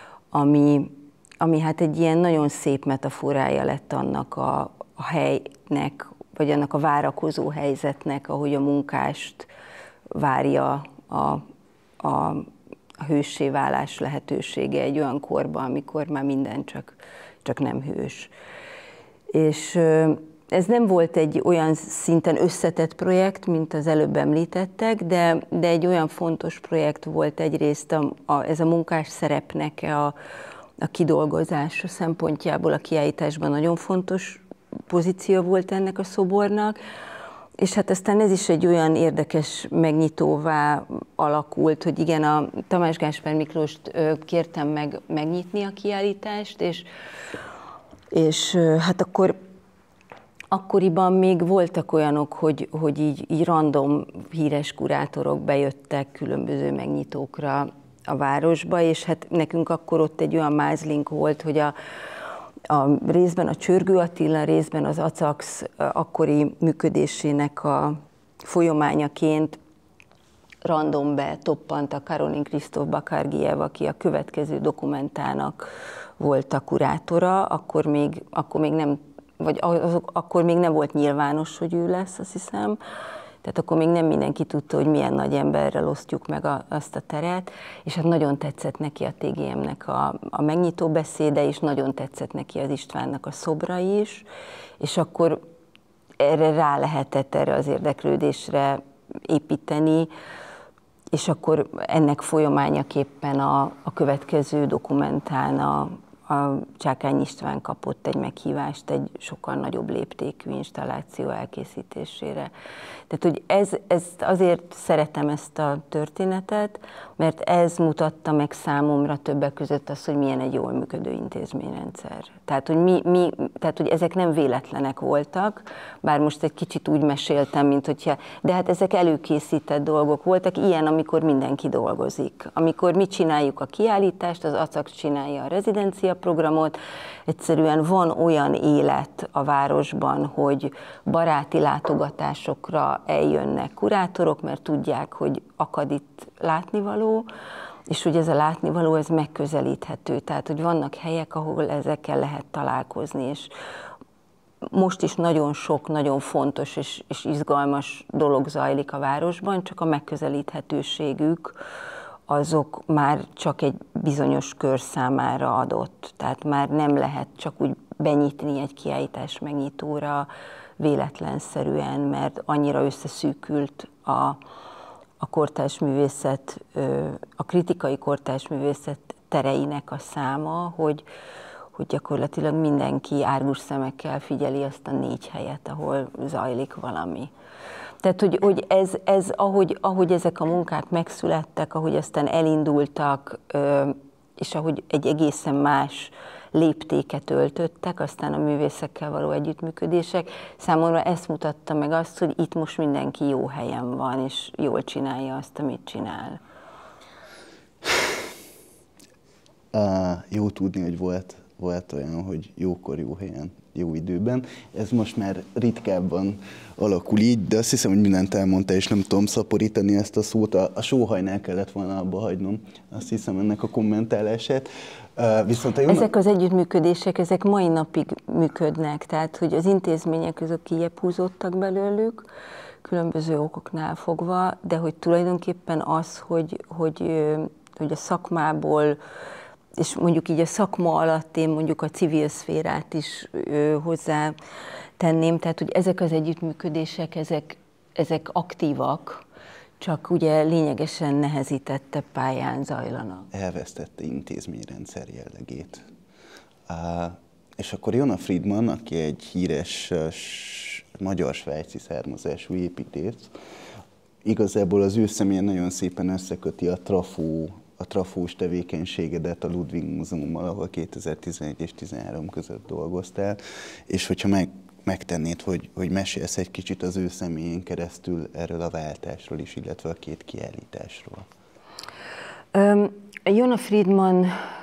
ami hát egy ilyen nagyon szép metaforája lett annak a helynek, vagy annak a várakozó helyzetnek, ahogy a munkást várja a hőssé válás lehetősége egy olyan korban, amikor már minden csak nem hős. És ez nem volt egy olyan szinten összetett projekt, mint az előbb említettek, de egy olyan fontos projekt volt egyrészt ez a munkás szerepnek a kidolgozása szempontjából a kiállításban nagyon fontos pozíció volt ennek a szobornak, és hát aztán ez is egy olyan érdekes megnyitóvá alakult, hogy igen, a Tamás Gáspár Miklóst kértem megnyitni a kiállítást, és hát akkoriban még voltak olyanok, hogy így random híres kurátorok bejöttek különböző megnyitókra a városba, és hát nekünk akkor ott egy olyan mázlink volt, hogy a részben a Csörgő Attila, részben az ACAX akkori működésének a folyamányaként random toppant a Karolin Krisztóf Bakargijev, aki a következő dokumentának volt a kurátora, akkor még nem volt nyilvános, hogy ő lesz, azt hiszem. Tehát akkor még nem mindenki tudta, hogy milyen nagy emberrel osztjuk meg azt a teret, és hát nagyon tetszett neki a TGM-nek a megnyitó beszéde, és nagyon tetszett neki az Istvánnak a szobra is, és akkor rá lehetett erre az érdeklődésre építeni, és akkor ennek folyamányaképpen a következő dokumentán a Csákány István kapott egy meghívást egy sokkal nagyobb léptékű installáció elkészítésére. Tehát, hogy azért szeretem ezt a történetet, mert ez mutatta meg számomra többek között azt, hogy milyen egy jól működő intézményrendszer. Tehát, hogy ezek nem véletlenek voltak, bár most egy kicsit úgy meséltem, de hát ezek előkészített dolgok voltak, ilyen, amikor mindenki dolgozik. Amikor mi csináljuk a kiállítást, az ACAX csinálja a rezidenciaprogramot, egyszerűen van olyan élet a városban, hogy baráti látogatásokra eljönnek kurátorok, mert tudják, hogy akad itt látnivaló, és hogy ez a látnivaló, ez megközelíthető. Tehát, hogy vannak helyek, ahol ezekkel lehet találkozni, és most is nagyon sok, nagyon fontos és izgalmas dolog zajlik a városban, csak a megközelíthetőségük azok már csak egy bizonyos kör számára adott. Tehát már nem lehet csak úgy benyitni egy kiállítás megnyitóra véletlenszerűen, mert annyira összeszűkült a kortárs művészet, a kritikai kortárs művészet tereinek a száma, hogy gyakorlatilag mindenki árgus szemekkel figyeli azt a 4 helyet, ahol zajlik valami. Tehát, hogy ahogy ezek a munkák megszülettek, ahogy aztán elindultak, és ahogy egy egészen más léptéket öltöttek, aztán a művészekkel való együttműködések, számomra ezt mutatta meg azt, hogy itt most mindenki jó helyen van, és jól csinálja azt, amit csinál. Jó tudni, hogy volt olyan, hogy jókor, jó helyen, jó időben. Ez most már ritkábban alakul így, de azt hiszem, hogy mindent elmondta, és nem tudom szaporítani ezt a szót. A sóhajnál kellett volna abba hagynom, azt hiszem, ennek a kommentálását. Ezek az együttműködések, ezek mai napig működnek, tehát hogy az intézmények azok kijebb húzódtak belőlük, különböző okoknál fogva, de hogy tulajdonképpen az, hogy a szakmából, és mondjuk így a szakma alatt én mondjuk a civil szférát is hozzá tenném, tehát hogy ezek az együttműködések, ezek aktívak, csak ugye lényegesen nehezítette pályán zajlanak. Elvesztette intézményrendszer jellegét. És akkor Jona Friedman, aki egy híres magyar-svájci származású építész, igazából az ő személyen nagyon szépen összeköti a trafós tevékenységedet a Ludwig Múzeummal, ahol 2011 és 2013 között dolgoztál, és hogyha megtennéd, hogy mesélsz egy kicsit az ő személyén keresztül erről a váltásról is, illetve a két kiállításról. Jona Friedman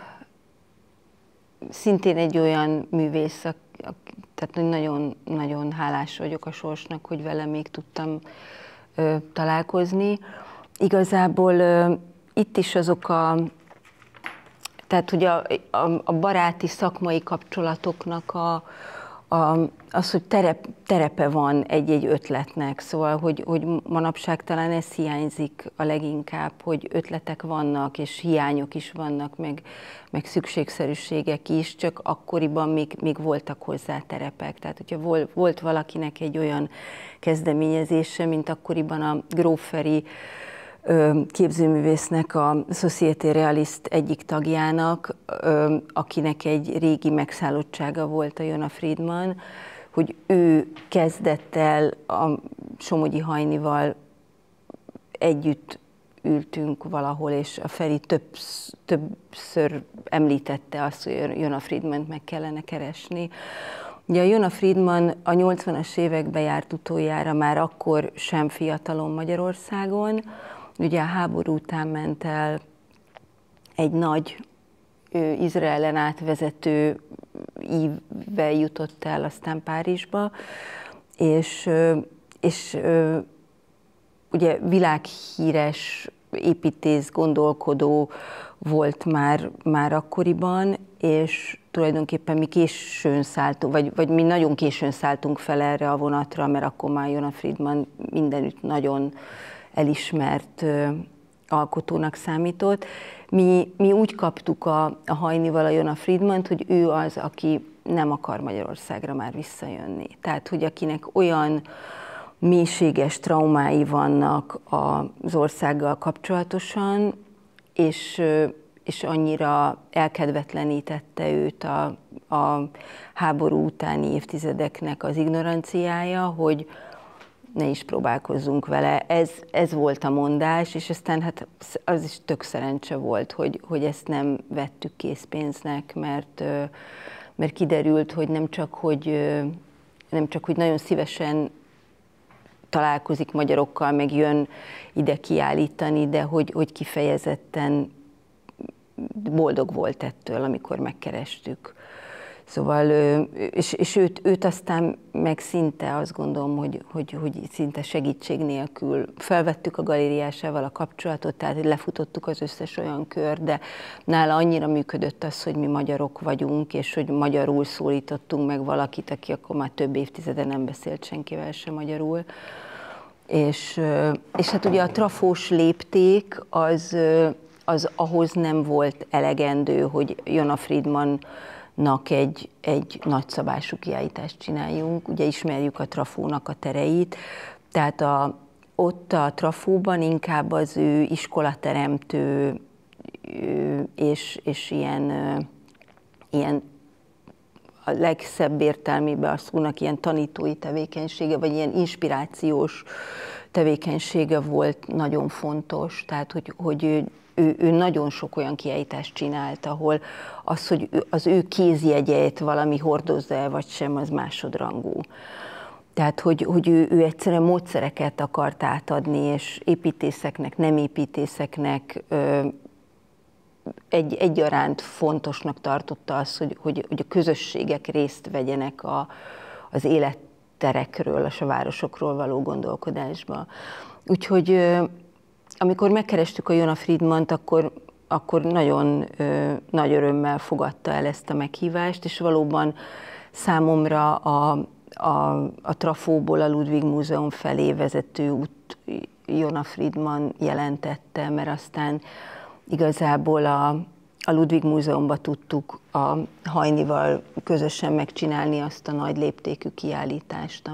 szintén egy olyan művész, tehát nagyon hálás vagyok a sorsnak, hogy vele még tudtam találkozni. Igazából itt is azok tehát ugye a baráti szakmai kapcsolatoknak az, hogy terepe van egy-egy ötletnek, szóval, hogy manapság talán ez hiányzik a leginkább, hogy ötletek vannak, és hiányok is vannak, meg szükségszerűségek is, csak akkoriban még voltak hozzá terepek. Tehát, hogyha volt valakinek egy olyan kezdeményezése, mint akkoriban a Grófferi képzőművésznek, a Société Realiste egyik tagjának, akinek egy régi megszállottsága volt a Jona Friedman, hogy ő kezdett el a Somogyi Hajnival együtt ültünk valahol, és a Feri többször említette azt, hogy Jona Friedmant meg kellene keresni. Ugye a Jona Friedman a 80-as években járt utoljára, már akkor sem fiatalon Magyarországon. Ugye a háború után ment el egy nagy Izraelen átvezető ívvel jutott el aztán Párizsba, és ugye világhíres építész, gondolkodó volt már akkoriban, és tulajdonképpen mi későn szálltunk, vagy mi nagyon későn szálltunk fel erre a vonatra, mert akkor már Jona Friedman mindenütt nagyon elismert alkotónak számított. Mi úgy kaptuk a Hajnival a Jona Friedmant, hogy ő az, aki nem akar Magyarországra már visszajönni. Tehát, hogy akinek olyan mélységes traumái vannak az országgal kapcsolatosan, és annyira elkedvetlenítette őt a háború utáni évtizedeknek az ignoranciája, hogy ne is próbálkozzunk vele. Ez volt a mondás, és aztán hát az is tök szerencse volt, hogy ezt nem vettük készpénznek, mert kiderült, hogy nem csak, hogy nagyon szívesen találkozik magyarokkal, meg jön ide kiállítani, de hogy kifejezetten boldog volt ettől, amikor megkerestük. Szóval, és őt aztán meg szinte azt gondolom, hogy szinte segítség nélkül felvettük a galériásával a kapcsolatot, tehát lefutottuk az összes olyan kör, de nála annyira működött az, hogy mi magyarok vagyunk, és hogy magyarul szólítottunk meg valakit, aki akkor már több évtizede nem beszélt senkivel sem magyarul. És hát ugye a trafós lépték az ahhoz nem volt elegendő, hogy Jona Friedmannak egy nagyszabású kiállítást csináljunk. Ugye ismerjük a trafónak a tereit, tehát ott a trafóban inkább az ő iskolateremtő és ilyen a legszebb értelmében a szónak ilyen tanítói tevékenysége, vagy ilyen inspirációs tevékenysége volt nagyon fontos, tehát hogy ő nagyon sok olyan kiállítást csinált, ahol az, hogy az ő kézjegyeit valami hordozza el, vagy sem, az másodrangú. Tehát, hogy ő egyszerűen módszereket akart átadni, és építészeknek, nem építészeknek egyaránt fontosnak tartotta az, hogy a közösségek részt vegyenek az életterekről, a városokról való gondolkodásba. Úgyhogy amikor megkerestük a Jona Friedmant, akkor nagyon nagy örömmel fogadta el ezt a meghívást, és valóban számomra a Trafóból a Ludwig Múzeum felé vezető út Jona Friedman jelentette, mert aztán igazából a Ludwig Múzeumban tudtuk a Hajnival közösen megcsinálni azt a nagy léptékű kiállítást,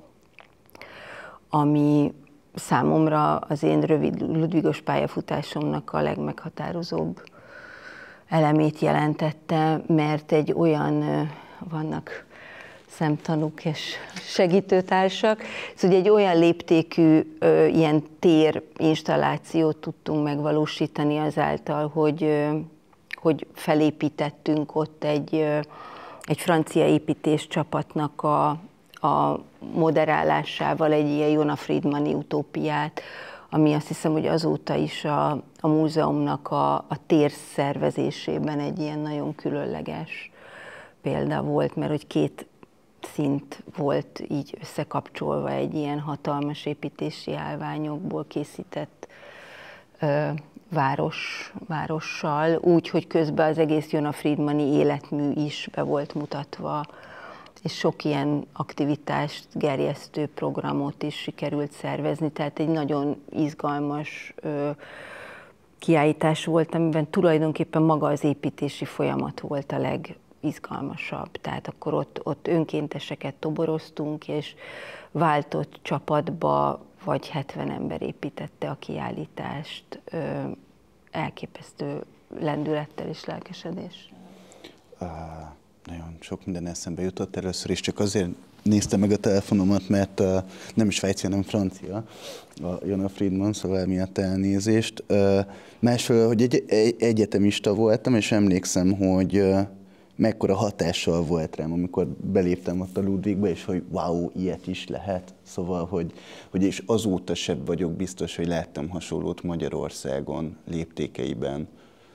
ami számomra az én rövid Ludwigos pályafutásomnak a legmeghatározóbb elemét jelentette, mert egy olyan vannak szemtanúk és segítőtársak. Szóval egy olyan léptékű ilyen térinstallációt tudtunk megvalósítani azáltal, hogy felépítettünk ott egy francia építéscsapatnak a moderálásával egy ilyen Jona Friedmani utópiát, ami azt hiszem, hogy azóta is a múzeumnak a térszervezésében egy ilyen nagyon különleges példa volt, mert hogy két szint volt így összekapcsolva egy ilyen hatalmas építési állványokból készített várossal, úgy, hogy közben az egész Jona Friedmani életmű is be volt mutatva, és sok ilyen aktivitást, gerjesztő programot is sikerült szervezni, tehát egy nagyon izgalmas kiállítás volt, amiben tulajdonképpen maga az építési folyamat volt a legizgalmasabb. Tehát akkor ott önkénteseket toboroztunk, és váltott csapatba vagy 70 ember építette a kiállítást elképesztő lendülettel és lelkesedés. Nagyon sok minden eszembe jutott először is, csak azért néztem meg a telefonomat, mert nem is svájci, hanem francia, a Jona Friedman, szóval emiatt elnézést. Másfelől, hogy egy egyetemista voltam, és emlékszem, hogy mekkora hatással volt rám, amikor beléptem ott a Ludwigba, és hogy wow, ilyet is lehet. Szóval, hogy és azóta sem vagyok biztos, hogy láttam hasonlót Magyarországon léptékeiben,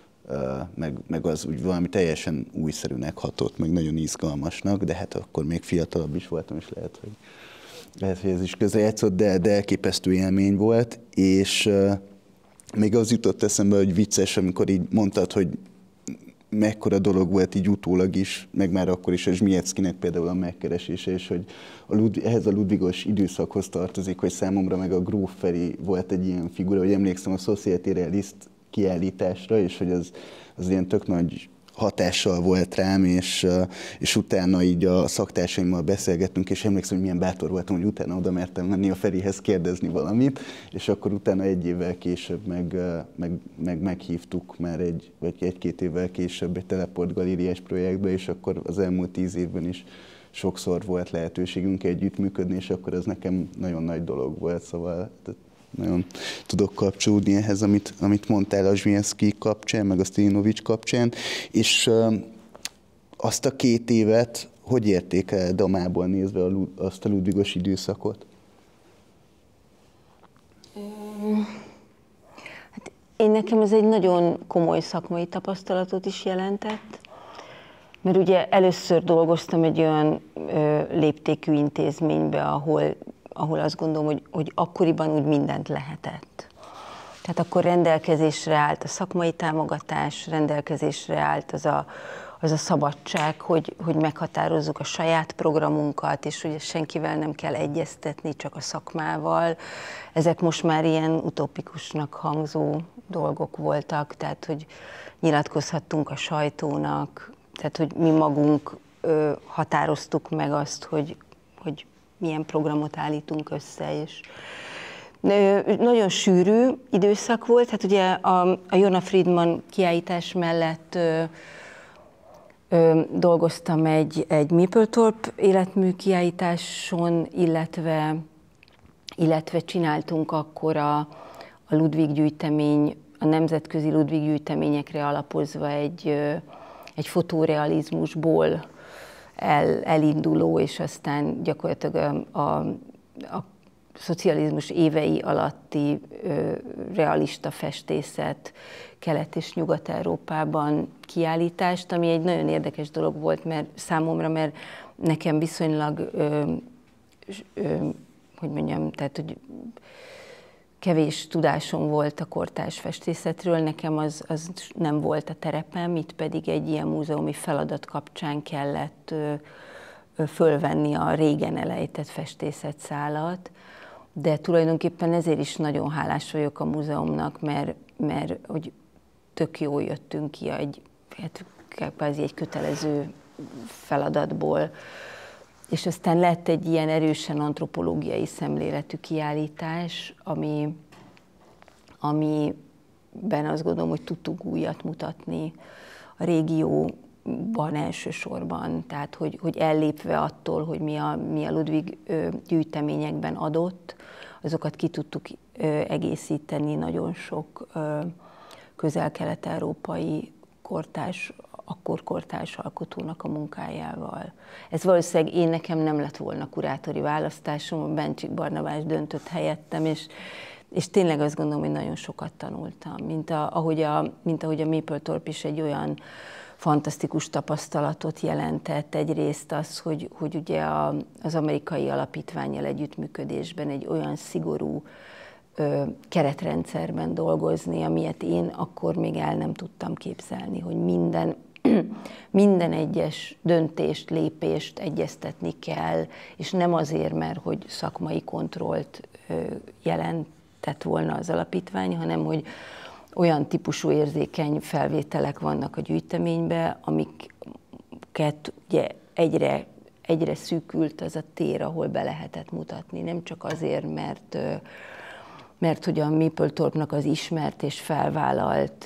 meg az úgy valami teljesen újszerűnek hatott, meg nagyon izgalmasnak, de hát akkor még fiatalabb is voltam, és lehet, hogy ez is közrejátszott, de elképesztő élmény volt, és még az jutott eszembe, hogy vicces, amikor így mondtad, hogy mekkora dolog volt így utólag is, meg már akkor is a Zsmieckinek például a megkeresése, és hogy ehhez a Ludwigos időszakhoz tartozik, hogy számomra meg a Gróf Feri volt egy ilyen figura, hogy emlékszem a Société Realiste kiállításra, és hogy az ilyen tök nagy hatással volt rám, és utána így a szaktársaimmal beszélgettünk, és emlékszem, hogy milyen bátor voltam, hogy utána oda mertem menni a Ferihez kérdezni valamit, és akkor utána egy évvel később meghívtuk már vagy egy-két évvel később egy teleportgalériás projektbe, és akkor az elmúlt 10 évben is sokszor volt lehetőségünk együttműködni, és akkor ez nekem nagyon nagy dolog volt, szóval nagyon tudok kapcsolódni ehhez, amit mondtál a Zsmiecki kapcsán, meg a Stilinovics kapcsán, és azt a 2 évet hogy értékeled Damából nézve azt a Ludwigos időszakot? Hát nekem ez egy nagyon komoly szakmai tapasztalatot is jelentett, mert ugye először dolgoztam egy olyan léptékű intézménybe, ahol azt gondolom, hogy akkoriban úgy mindent lehetett. Tehát akkor rendelkezésre állt a szakmai támogatás, rendelkezésre állt az a szabadság, hogy meghatározzuk a saját programunkat, és ugye senkivel nem kell egyeztetni, csak a szakmával. Ezek most már ilyen utopikusnak hangzó dolgok voltak, tehát hogy nyilatkozhattunk a sajtónak, tehát hogy mi magunk határoztuk meg azt, hogy milyen programot állítunk össze, és nagyon sűrű időszak volt. Hát ugye a Jona Friedman kiállítás mellett dolgoztam egy Mapplethorpe életmű kiállításon, illetve csináltunk akkor a Ludwig gyűjtemény, a nemzetközi Ludwig gyűjteményekre alapozva egy fotorealizmusból elinduló, és aztán gyakorlatilag a szocializmus évei alatti realista festészet Kelet- és Nyugat-Európában kiállítást, ami egy nagyon érdekes dolog volt, mert számomra, mert nekem viszonylag, tehát hogy kevés tudásom volt a kortárs festészetről, nekem az nem volt a terepem, itt pedig egy ilyen múzeumi feladat kapcsán kellett fölvenni a régen elejtett festészetszálat, de tulajdonképpen ezért is nagyon hálás vagyok a múzeumnak, mert hogy tök jól jöttünk ki kvázi egy kötelező feladatból, és aztán lett egy ilyen erősen antropológiai szemléletű kiállítás, amiben azt gondolom, hogy tudtuk újat mutatni a régió van elsősorban, tehát hogy ellépve attól, hogy mi a Ludwig gyűjteményekben adott, azokat ki tudtuk egészíteni nagyon sok közel-kelet-európai akkor kortárs alkotónak a munkájával. Ez valószínűleg nekem nem lett volna kurátori választásom, Bencsik Barnabás döntött helyettem, és tényleg azt gondolom, hogy nagyon sokat tanultam, ahogy a Mapplethorpe is egy olyan fantasztikus tapasztalatot jelentett. Egyrészt az, hogy ugye az amerikai alapítvánnyal együttműködésben egy olyan szigorú keretrendszerben dolgozni, amilyet én akkor még el nem tudtam képzelni, hogy minden egyes döntést, lépést egyeztetni kell, és nem azért, mert hogy szakmai kontrollt jelentett volna az alapítvány, hanem hogy olyan típusú érzékeny felvételek vannak a gyűjteményben, amiket ugye egyre szűkült az a tér, ahol be lehetett mutatni. Nem csak azért, mert hogy a Mapplethorpe-nak az ismert és felvállalt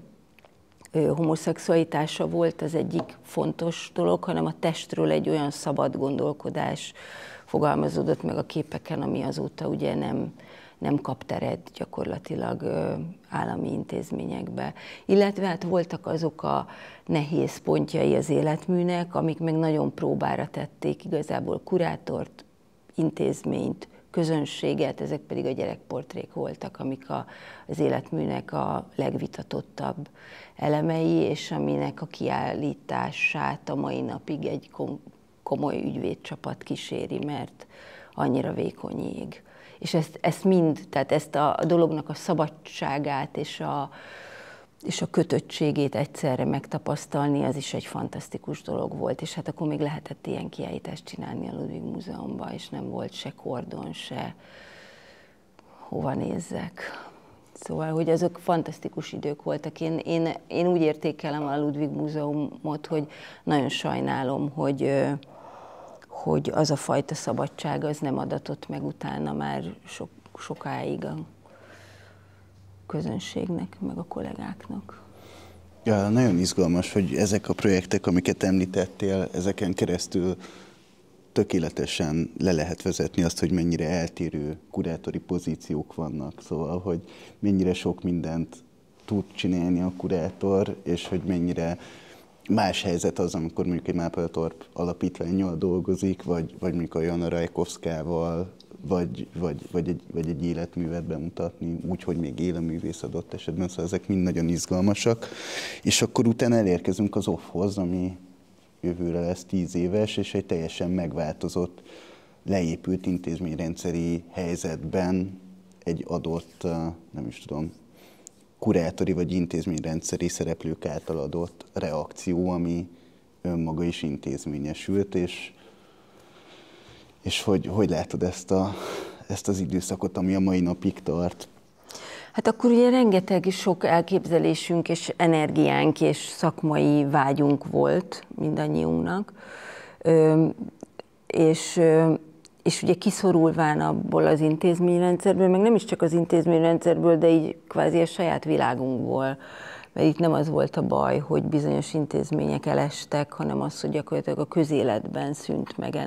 homoszexualitása volt az egyik fontos dolog, hanem a testről egy olyan szabad gondolkodás fogalmazódott meg a képeken, ami azóta ugye nem kap teret gyakorlatilag állami intézményekbe. Illetve hát voltak azok a nehéz pontjai az életműnek, amik meg nagyon próbára tették igazából kurátort, intézményt, közönséget, ezek pedig a gyerekportrék voltak, amik az életműnek a legvitatottabb elemei, és aminek a kiállítását a mai napig egy komoly ügyvédcsapat kíséri, mert annyira vékony jég. És ezt mind, tehát ezt a dolognak a szabadságát és a kötöttségét egyszerre megtapasztalni, az is egy fantasztikus dolog volt, és hát akkor még lehetett ilyen kiállítást csinálni a Ludwig Múzeumban, és nem volt se kordon, se hova nézzek. Szóval, hogy azok fantasztikus idők voltak. Én úgy értékelem a Ludwig Múzeumot, hogy nagyon sajnálom, hogy az a fajta szabadság az nem adatott meg utána már sokáig a közönségnek, meg a kollégáknak. Ja, nagyon izgalmas, hogy ezek a projektek, amiket említettél, ezeken keresztül tökéletesen le lehet vezetni azt, hogy mennyire eltérő kurátori pozíciók vannak. Szóval, hogy mennyire sok mindent tud csinálni a kurátor, és hogy mennyire más helyzet az, amikor mondjuk egy Mapplethorpe alapítvánnyal dolgozik, vagy mondjuk a Jana Rajkovszkával, vagy egy életművet bemutatni, úgy, hogy még él a művész adott esetben, szóval ezek mind nagyon izgalmasak. És akkor utána elérkezünk az OFF-hoz, ami jövőre lesz 10 éves, és egy teljesen megváltozott, leépült intézményrendszeri helyzetben egy adott, nem is tudom, kurátori vagy intézményrendszeri szereplők által adott reakció, ami önmaga is intézményesült, és hogy látod ezt az időszakot, ami a mai napig tart? Hát akkor ugye rengeteg sok elképzelésünk és energiánk és szakmai vágyunk volt mindannyiunknak, és ugye kiszorulván abból az intézményrendszerből, meg nem is csak az intézményrendszerből, de így kvázi a saját világunkból, mert itt nem az volt a baj, hogy bizonyos intézmények elestek, hanem az, hogy gyakorlatilag a közéletben szűnt meg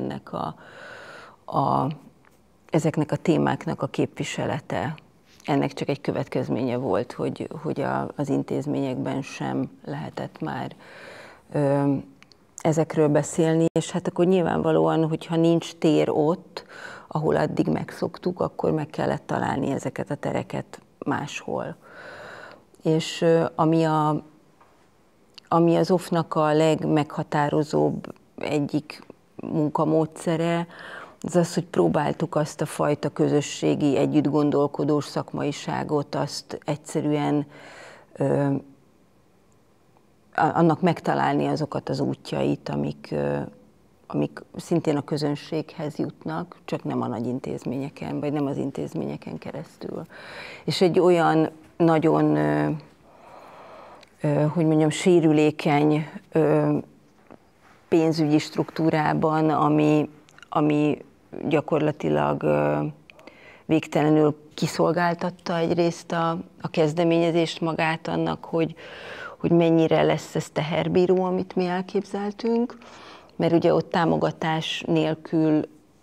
ezeknek a témáknak a képviselete. Ennek csak egy következménye volt, hogy az intézményekben sem lehetett már ezekről beszélni, és hát akkor nyilvánvalóan, hogyha nincs tér ott, ahol addig megszoktuk, akkor meg kellett találni ezeket a tereket máshol. És ami az OFF-nak a legmeghatározóbb egyik munkamódszere, az, hogy próbáltuk azt a fajta közösségi, együttgondolkodós szakmaiságot, azt egyszerűen annak megtalálni azokat az útjait, amik szintén a közönséghez jutnak, csak nem a nagy intézményeken, vagy nem az intézményeken keresztül. És egy olyan nagyon, hogy mondjam, sérülékeny pénzügyi struktúrában, ami gyakorlatilag végtelenül kiszolgáltatta egyrészt a kezdeményezést magát annak, hogy mennyire lesz ez teherbíró, amit mi elképzeltünk, mert ugye ott támogatás nélkül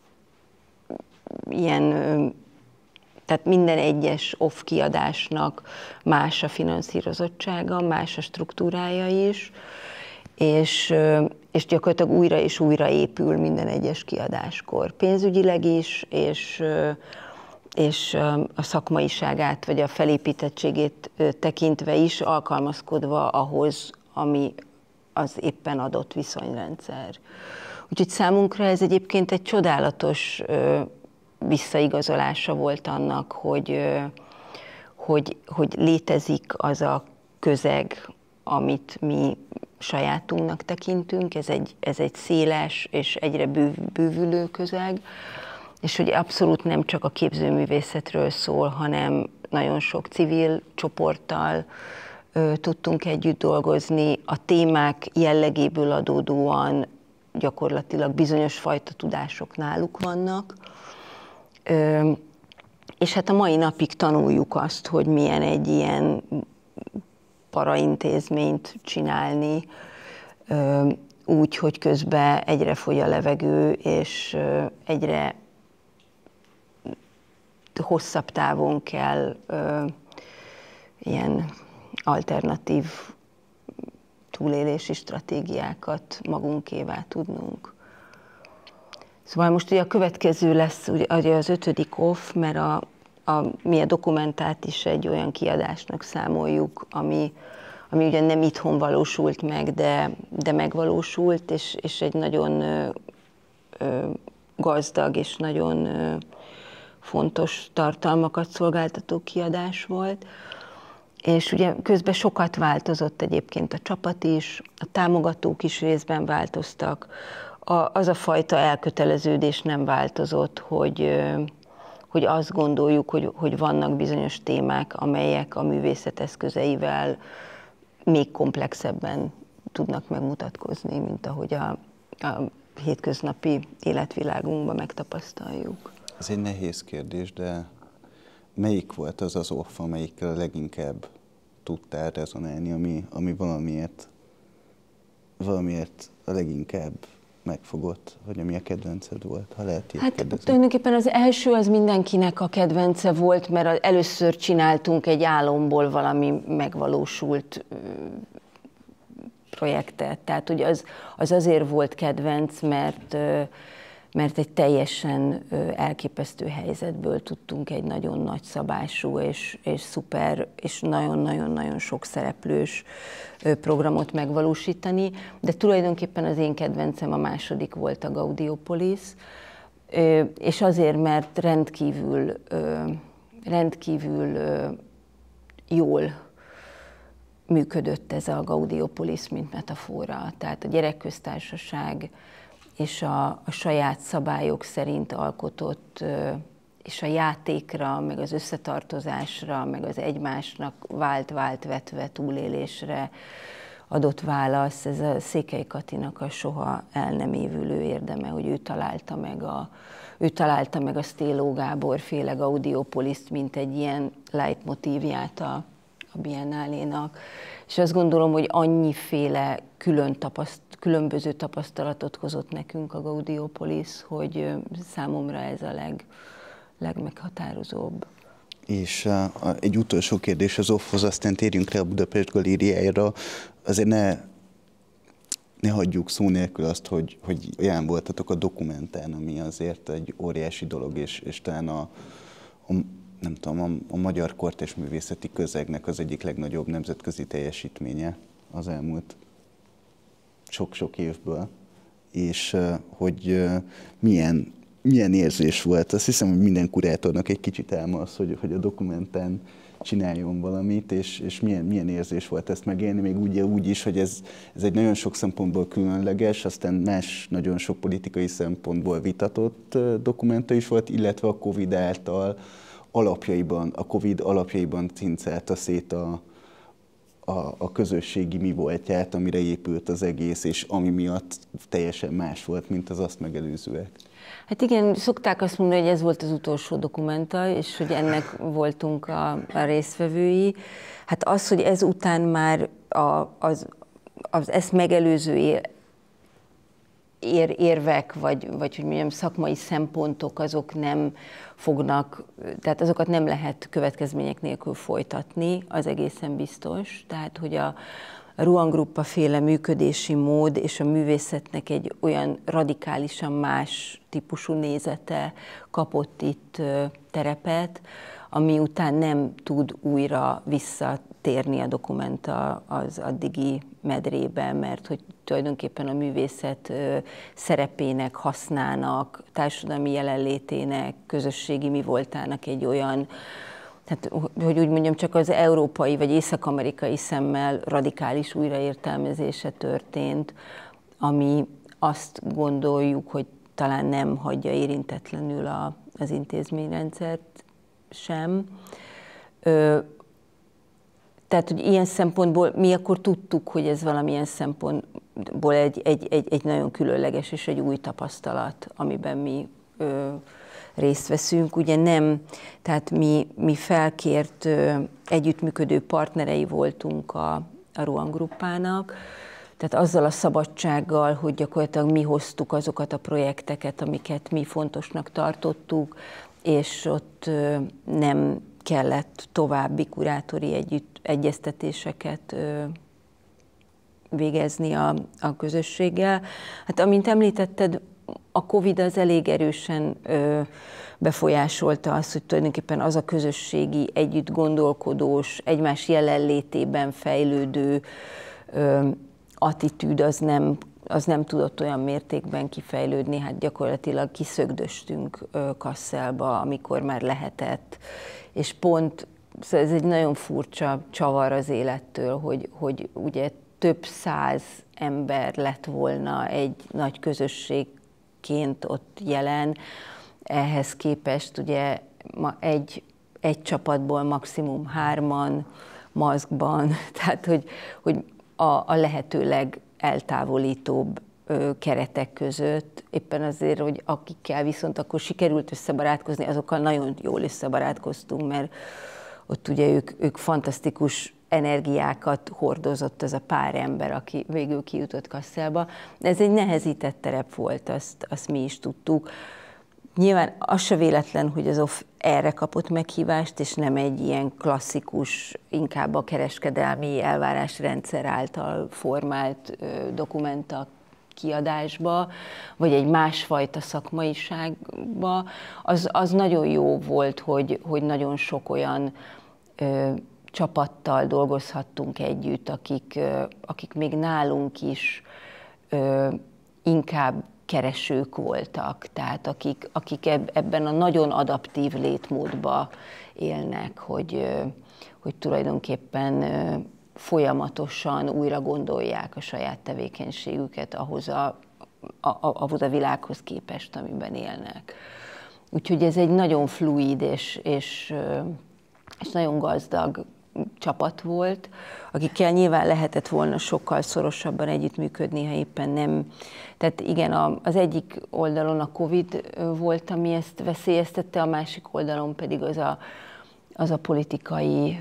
tehát minden egyes off kiadásnak más a finanszírozottsága, más a struktúrája is, és gyakorlatilag újra és újra épül minden egyes kiadáskor. Pénzügyileg is, és a szakmaiságát, vagy a felépítettségét tekintve is alkalmazkodva ahhoz, ami az éppen adott viszonyrendszer. Úgyhogy számunkra ez egyébként egy csodálatos visszaigazolása volt annak, hogy létezik az a közeg, amit mi sajátunknak tekintünk, ez egy széles és egyre bővülő közeg, és hogy abszolút nem csak a képzőművészetről szól, hanem nagyon sok civil csoporttal tudtunk együtt dolgozni. A témák jellegéből adódóan gyakorlatilag bizonyos fajta tudások náluk vannak, és hát a mai napig tanuljuk azt, hogy milyen egy ilyen paraintézményt csinálni, úgy, hogy közben egyre fogy a levegő, és egyre hosszabb távon kell ilyen alternatív túlélési stratégiákat magunkévá tudnunk. Szóval most ugye a következő lesz ugye az 5. off, mert mi a dokumentát is egy olyan kiadásnak számoljuk, ami ugye nem itthon valósult meg, de megvalósult, és egy nagyon gazdag és nagyon fontos tartalmakat szolgáltató kiadás volt. És ugye közben sokat változott egyébként a csapat is, a támogatók is részben változtak, az a fajta elköteleződés nem változott, hogy azt gondoljuk, hogy vannak bizonyos témák, amelyek a művészet eszközeivel még komplexebben tudnak megmutatkozni, mint ahogy a hétköznapi életvilágunkban megtapasztaljuk. Ez egy nehéz kérdés, de melyik volt az az off, amelyikkel leginkább tudtál rezonálni, ami valamiért a leginkább megfogott, hogy ami a kedvenced volt, ha lehet ilyet kérdezni? Tulajdonképpen az első az mindenkinek a kedvence volt, mert először csináltunk egy álomból valami megvalósult projektet. Tehát ugye az azért volt kedvenc, mert egy teljesen elképesztő helyzetből tudtunk egy nagyon nagyszabású és szuper, és nagyon-nagyon-nagyon sok szereplős programot megvalósítani, de tulajdonképpen az én kedvencem a második volt a Gaudiopolis, és azért, mert rendkívül jól működött ez a Gaudiopolis, mint metafora. Tehát a gyerekköztársaság és a saját szabályok szerint alkotott, és a játékra, meg az összetartozásra, meg az egymásnak vált-vetve túlélésre adott válasz, ez a Székely Katinak a soha el nem évülő érdeme, hogy ő találta meg a Sztéló Gábor féle Gaudiopoliszt, mint egy ilyen leitmotívját a Biennálénak. És azt gondolom, hogy annyiféle különböző tapasztalatot hozott nekünk a Gaudiopolis, hogy számomra ez a legmeghatározóbb. És egy utolsó kérdés az off-hoz, aztán térjünk rá a Budapest Galériájára. Azért ne hagyjuk szó nélkül azt, hogy olyan voltatok a Dokumentán, ami azért egy óriási dolog, és talán a magyar kort és művészeti közegnek az egyik legnagyobb nemzetközi teljesítménye az elmúlt sok-sok évből, és hogy milyen érzés volt. Azt hiszem, hogy minden kurátornak egy kicsit álma az, hogy a Dokumentán csináljon valamit, és milyen érzés volt ezt megélni, még úgy is, hogy ez egy nagyon sok szempontból különleges, aztán más nagyon sok politikai szempontból vitatott dokumenta is volt, illetve a Covid által alapjaiban cincálta szét a közösségi mi voltját, amire épült az egész, és ami miatt teljesen más volt, mint az azt megelőzőek. Hát igen, szokták azt mondani, hogy ez volt az utolsó dokumenta, és hogy ennek voltunk a résztvevői. Hát az, hogy ezután már az ezt megelőző érvek, vagy hogy mondjam, szakmai szempontok, azok nem fognak, tehát azokat nem lehet következmények nélkül folytatni, az egészen biztos. Tehát, hogy a Ruan Gruppa féle működési mód és a művészetnek egy olyan radikálisan más típusú nézete kapott itt terepet, ami után nem tud újra visszatérni a Documenta az addigi medrébe, mert hogy tulajdonképpen a művészet szerepének, hasznának, társadalmi jelenlétének, közösségi mi voltának egy olyan, tehát, hogy úgy mondjam, csak az európai vagy észak-amerikai szemmel radikális újraértelmezése történt, ami azt gondoljuk, hogy talán nem hagyja érintetlenül az intézményrendszert sem. Tehát, hogy ilyen szempontból mi akkor tudtuk, hogy ez valamilyen szempontból egy nagyon különleges és egy új tapasztalat, amiben mi részt veszünk. Ugye nem, tehát mi felkért együttműködő partnerei voltunk a Ruan Gruppának, tehát azzal a szabadsággal, hogy gyakorlatilag mi hoztuk azokat a projekteket, amiket mi fontosnak tartottuk, és ott nem kellett további kurátori egyeztetéseket végezni a közösséggel. Hát amint említetted, a Covid az elég erősen befolyásolta azt, hogy tulajdonképpen az a közösségi, együtt gondolkodós, egymás jelenlétében fejlődő attitűd az nem tudott olyan mértékben kifejlődni, hát gyakorlatilag kiszögdöstünk Kasszelba, amikor már lehetett, és pont, szóval ez egy nagyon furcsa csavar az élettől, hogy ugye több száz ember lett volna egy nagy közösségként ott jelen, ehhez képest ugye egy csapatból maximum 3-an maszkban, tehát hogy a lehető legeltávolítóbb keretek között, éppen azért, hogy akikkel viszont akkor sikerült összebarátkozni, azokkal nagyon jól összebarátkoztunk, mert ott ugye ők fantasztikus energiákat hordozott az a pár ember, aki végül kijutott Kasszelba. Ez egy nehezített terep volt, azt mi is tudtuk. Nyilván az se véletlen, hogy az OFF erre kapott meghívást, és nem egy ilyen klasszikus, inkább a kereskedelmi elvárásrendszer által formált Documenta kiadásba, vagy egy másfajta szakmaiságba. Az nagyon jó volt, hogy nagyon sok olyan csapattal dolgozhattunk együtt, akik még nálunk is inkább keresők voltak, tehát akik ebben a nagyon adaptív létmódba élnek, hogy tulajdonképpen folyamatosan újra gondolják a saját tevékenységüket ahhoz a világhoz képest, amiben élnek. Úgyhogy ez egy nagyon fluid és nagyon gazdag csapat volt, akikkel nyilván lehetett volna sokkal szorosabban együttműködni, ha éppen nem. Tehát igen, az egyik oldalon a Covid volt, ami ezt veszélyeztette, a másik oldalon pedig az a politikai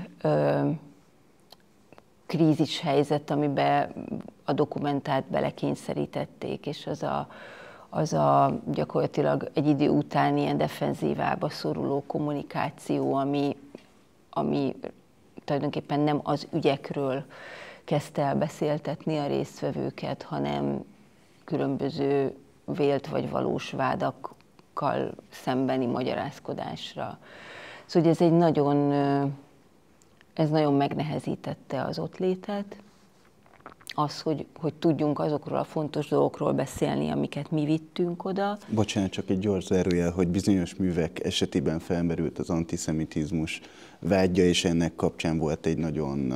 krízis helyzet, amiben a Documentát belekényszerítették, és az a gyakorlatilag egy idő után ilyen defenzívába szoruló kommunikáció, ami tulajdonképpen nem az ügyekről kezdte el beszéltetni a résztvevőket, hanem különböző vélt vagy valós vádakkal szembeni magyarázkodásra. Szóval ez nagyon megnehezítette az ott létet, az, hogy tudjunk azokról a fontos dolgokról beszélni, amiket mi vittünk oda. Bocsánat, csak egy gyors zárójel, hogy bizonyos művek esetében felmerült az antiszemitizmus vágya, és ennek kapcsán volt egy nagyon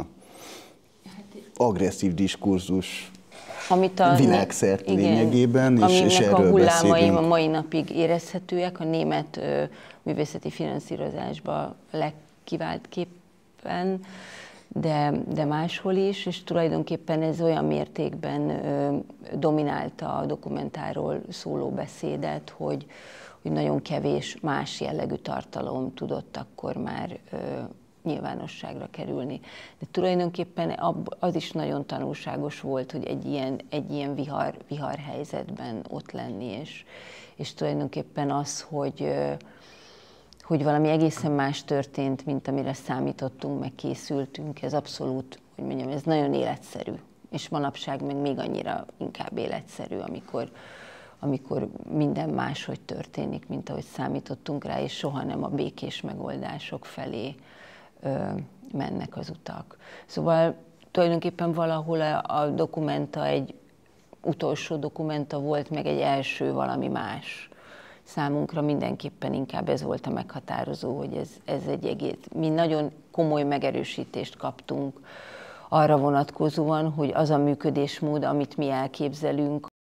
agresszív diskurzus világszerte lényegében, és erről a hullámai beszélünk. a mai napig érezhetőek, a német művészeti finanszírozásba legkiváltképpen, de máshol is, és tulajdonképpen ez olyan mértékben dominálta a Documentáról szóló beszédet, hogy nagyon kevés más jellegű tartalom tudott akkor már nyilvánosságra kerülni. De tulajdonképpen az is nagyon tanulságos volt, hogy egy ilyen vihar helyzetben ott lenni, és tulajdonképpen az, hogy valami egészen más történt, mint amire számítottunk, meg készültünk, ez abszolút, hogy mondjam, ez nagyon életszerű. És manapság meg még annyira inkább életszerű, amikor minden máshogy történik, mint ahogy számítottunk rá, és soha nem a békés megoldások felé mennek az utak. Szóval tulajdonképpen valahol a dokumenta egy utolsó dokumenta volt, meg egy első valami más. Számunkra mindenképpen inkább ez volt a meghatározó, hogy ez egy egész. Mi nagyon komoly megerősítést kaptunk arra vonatkozóan, hogy az a működésmód, amit mi elképzelünk,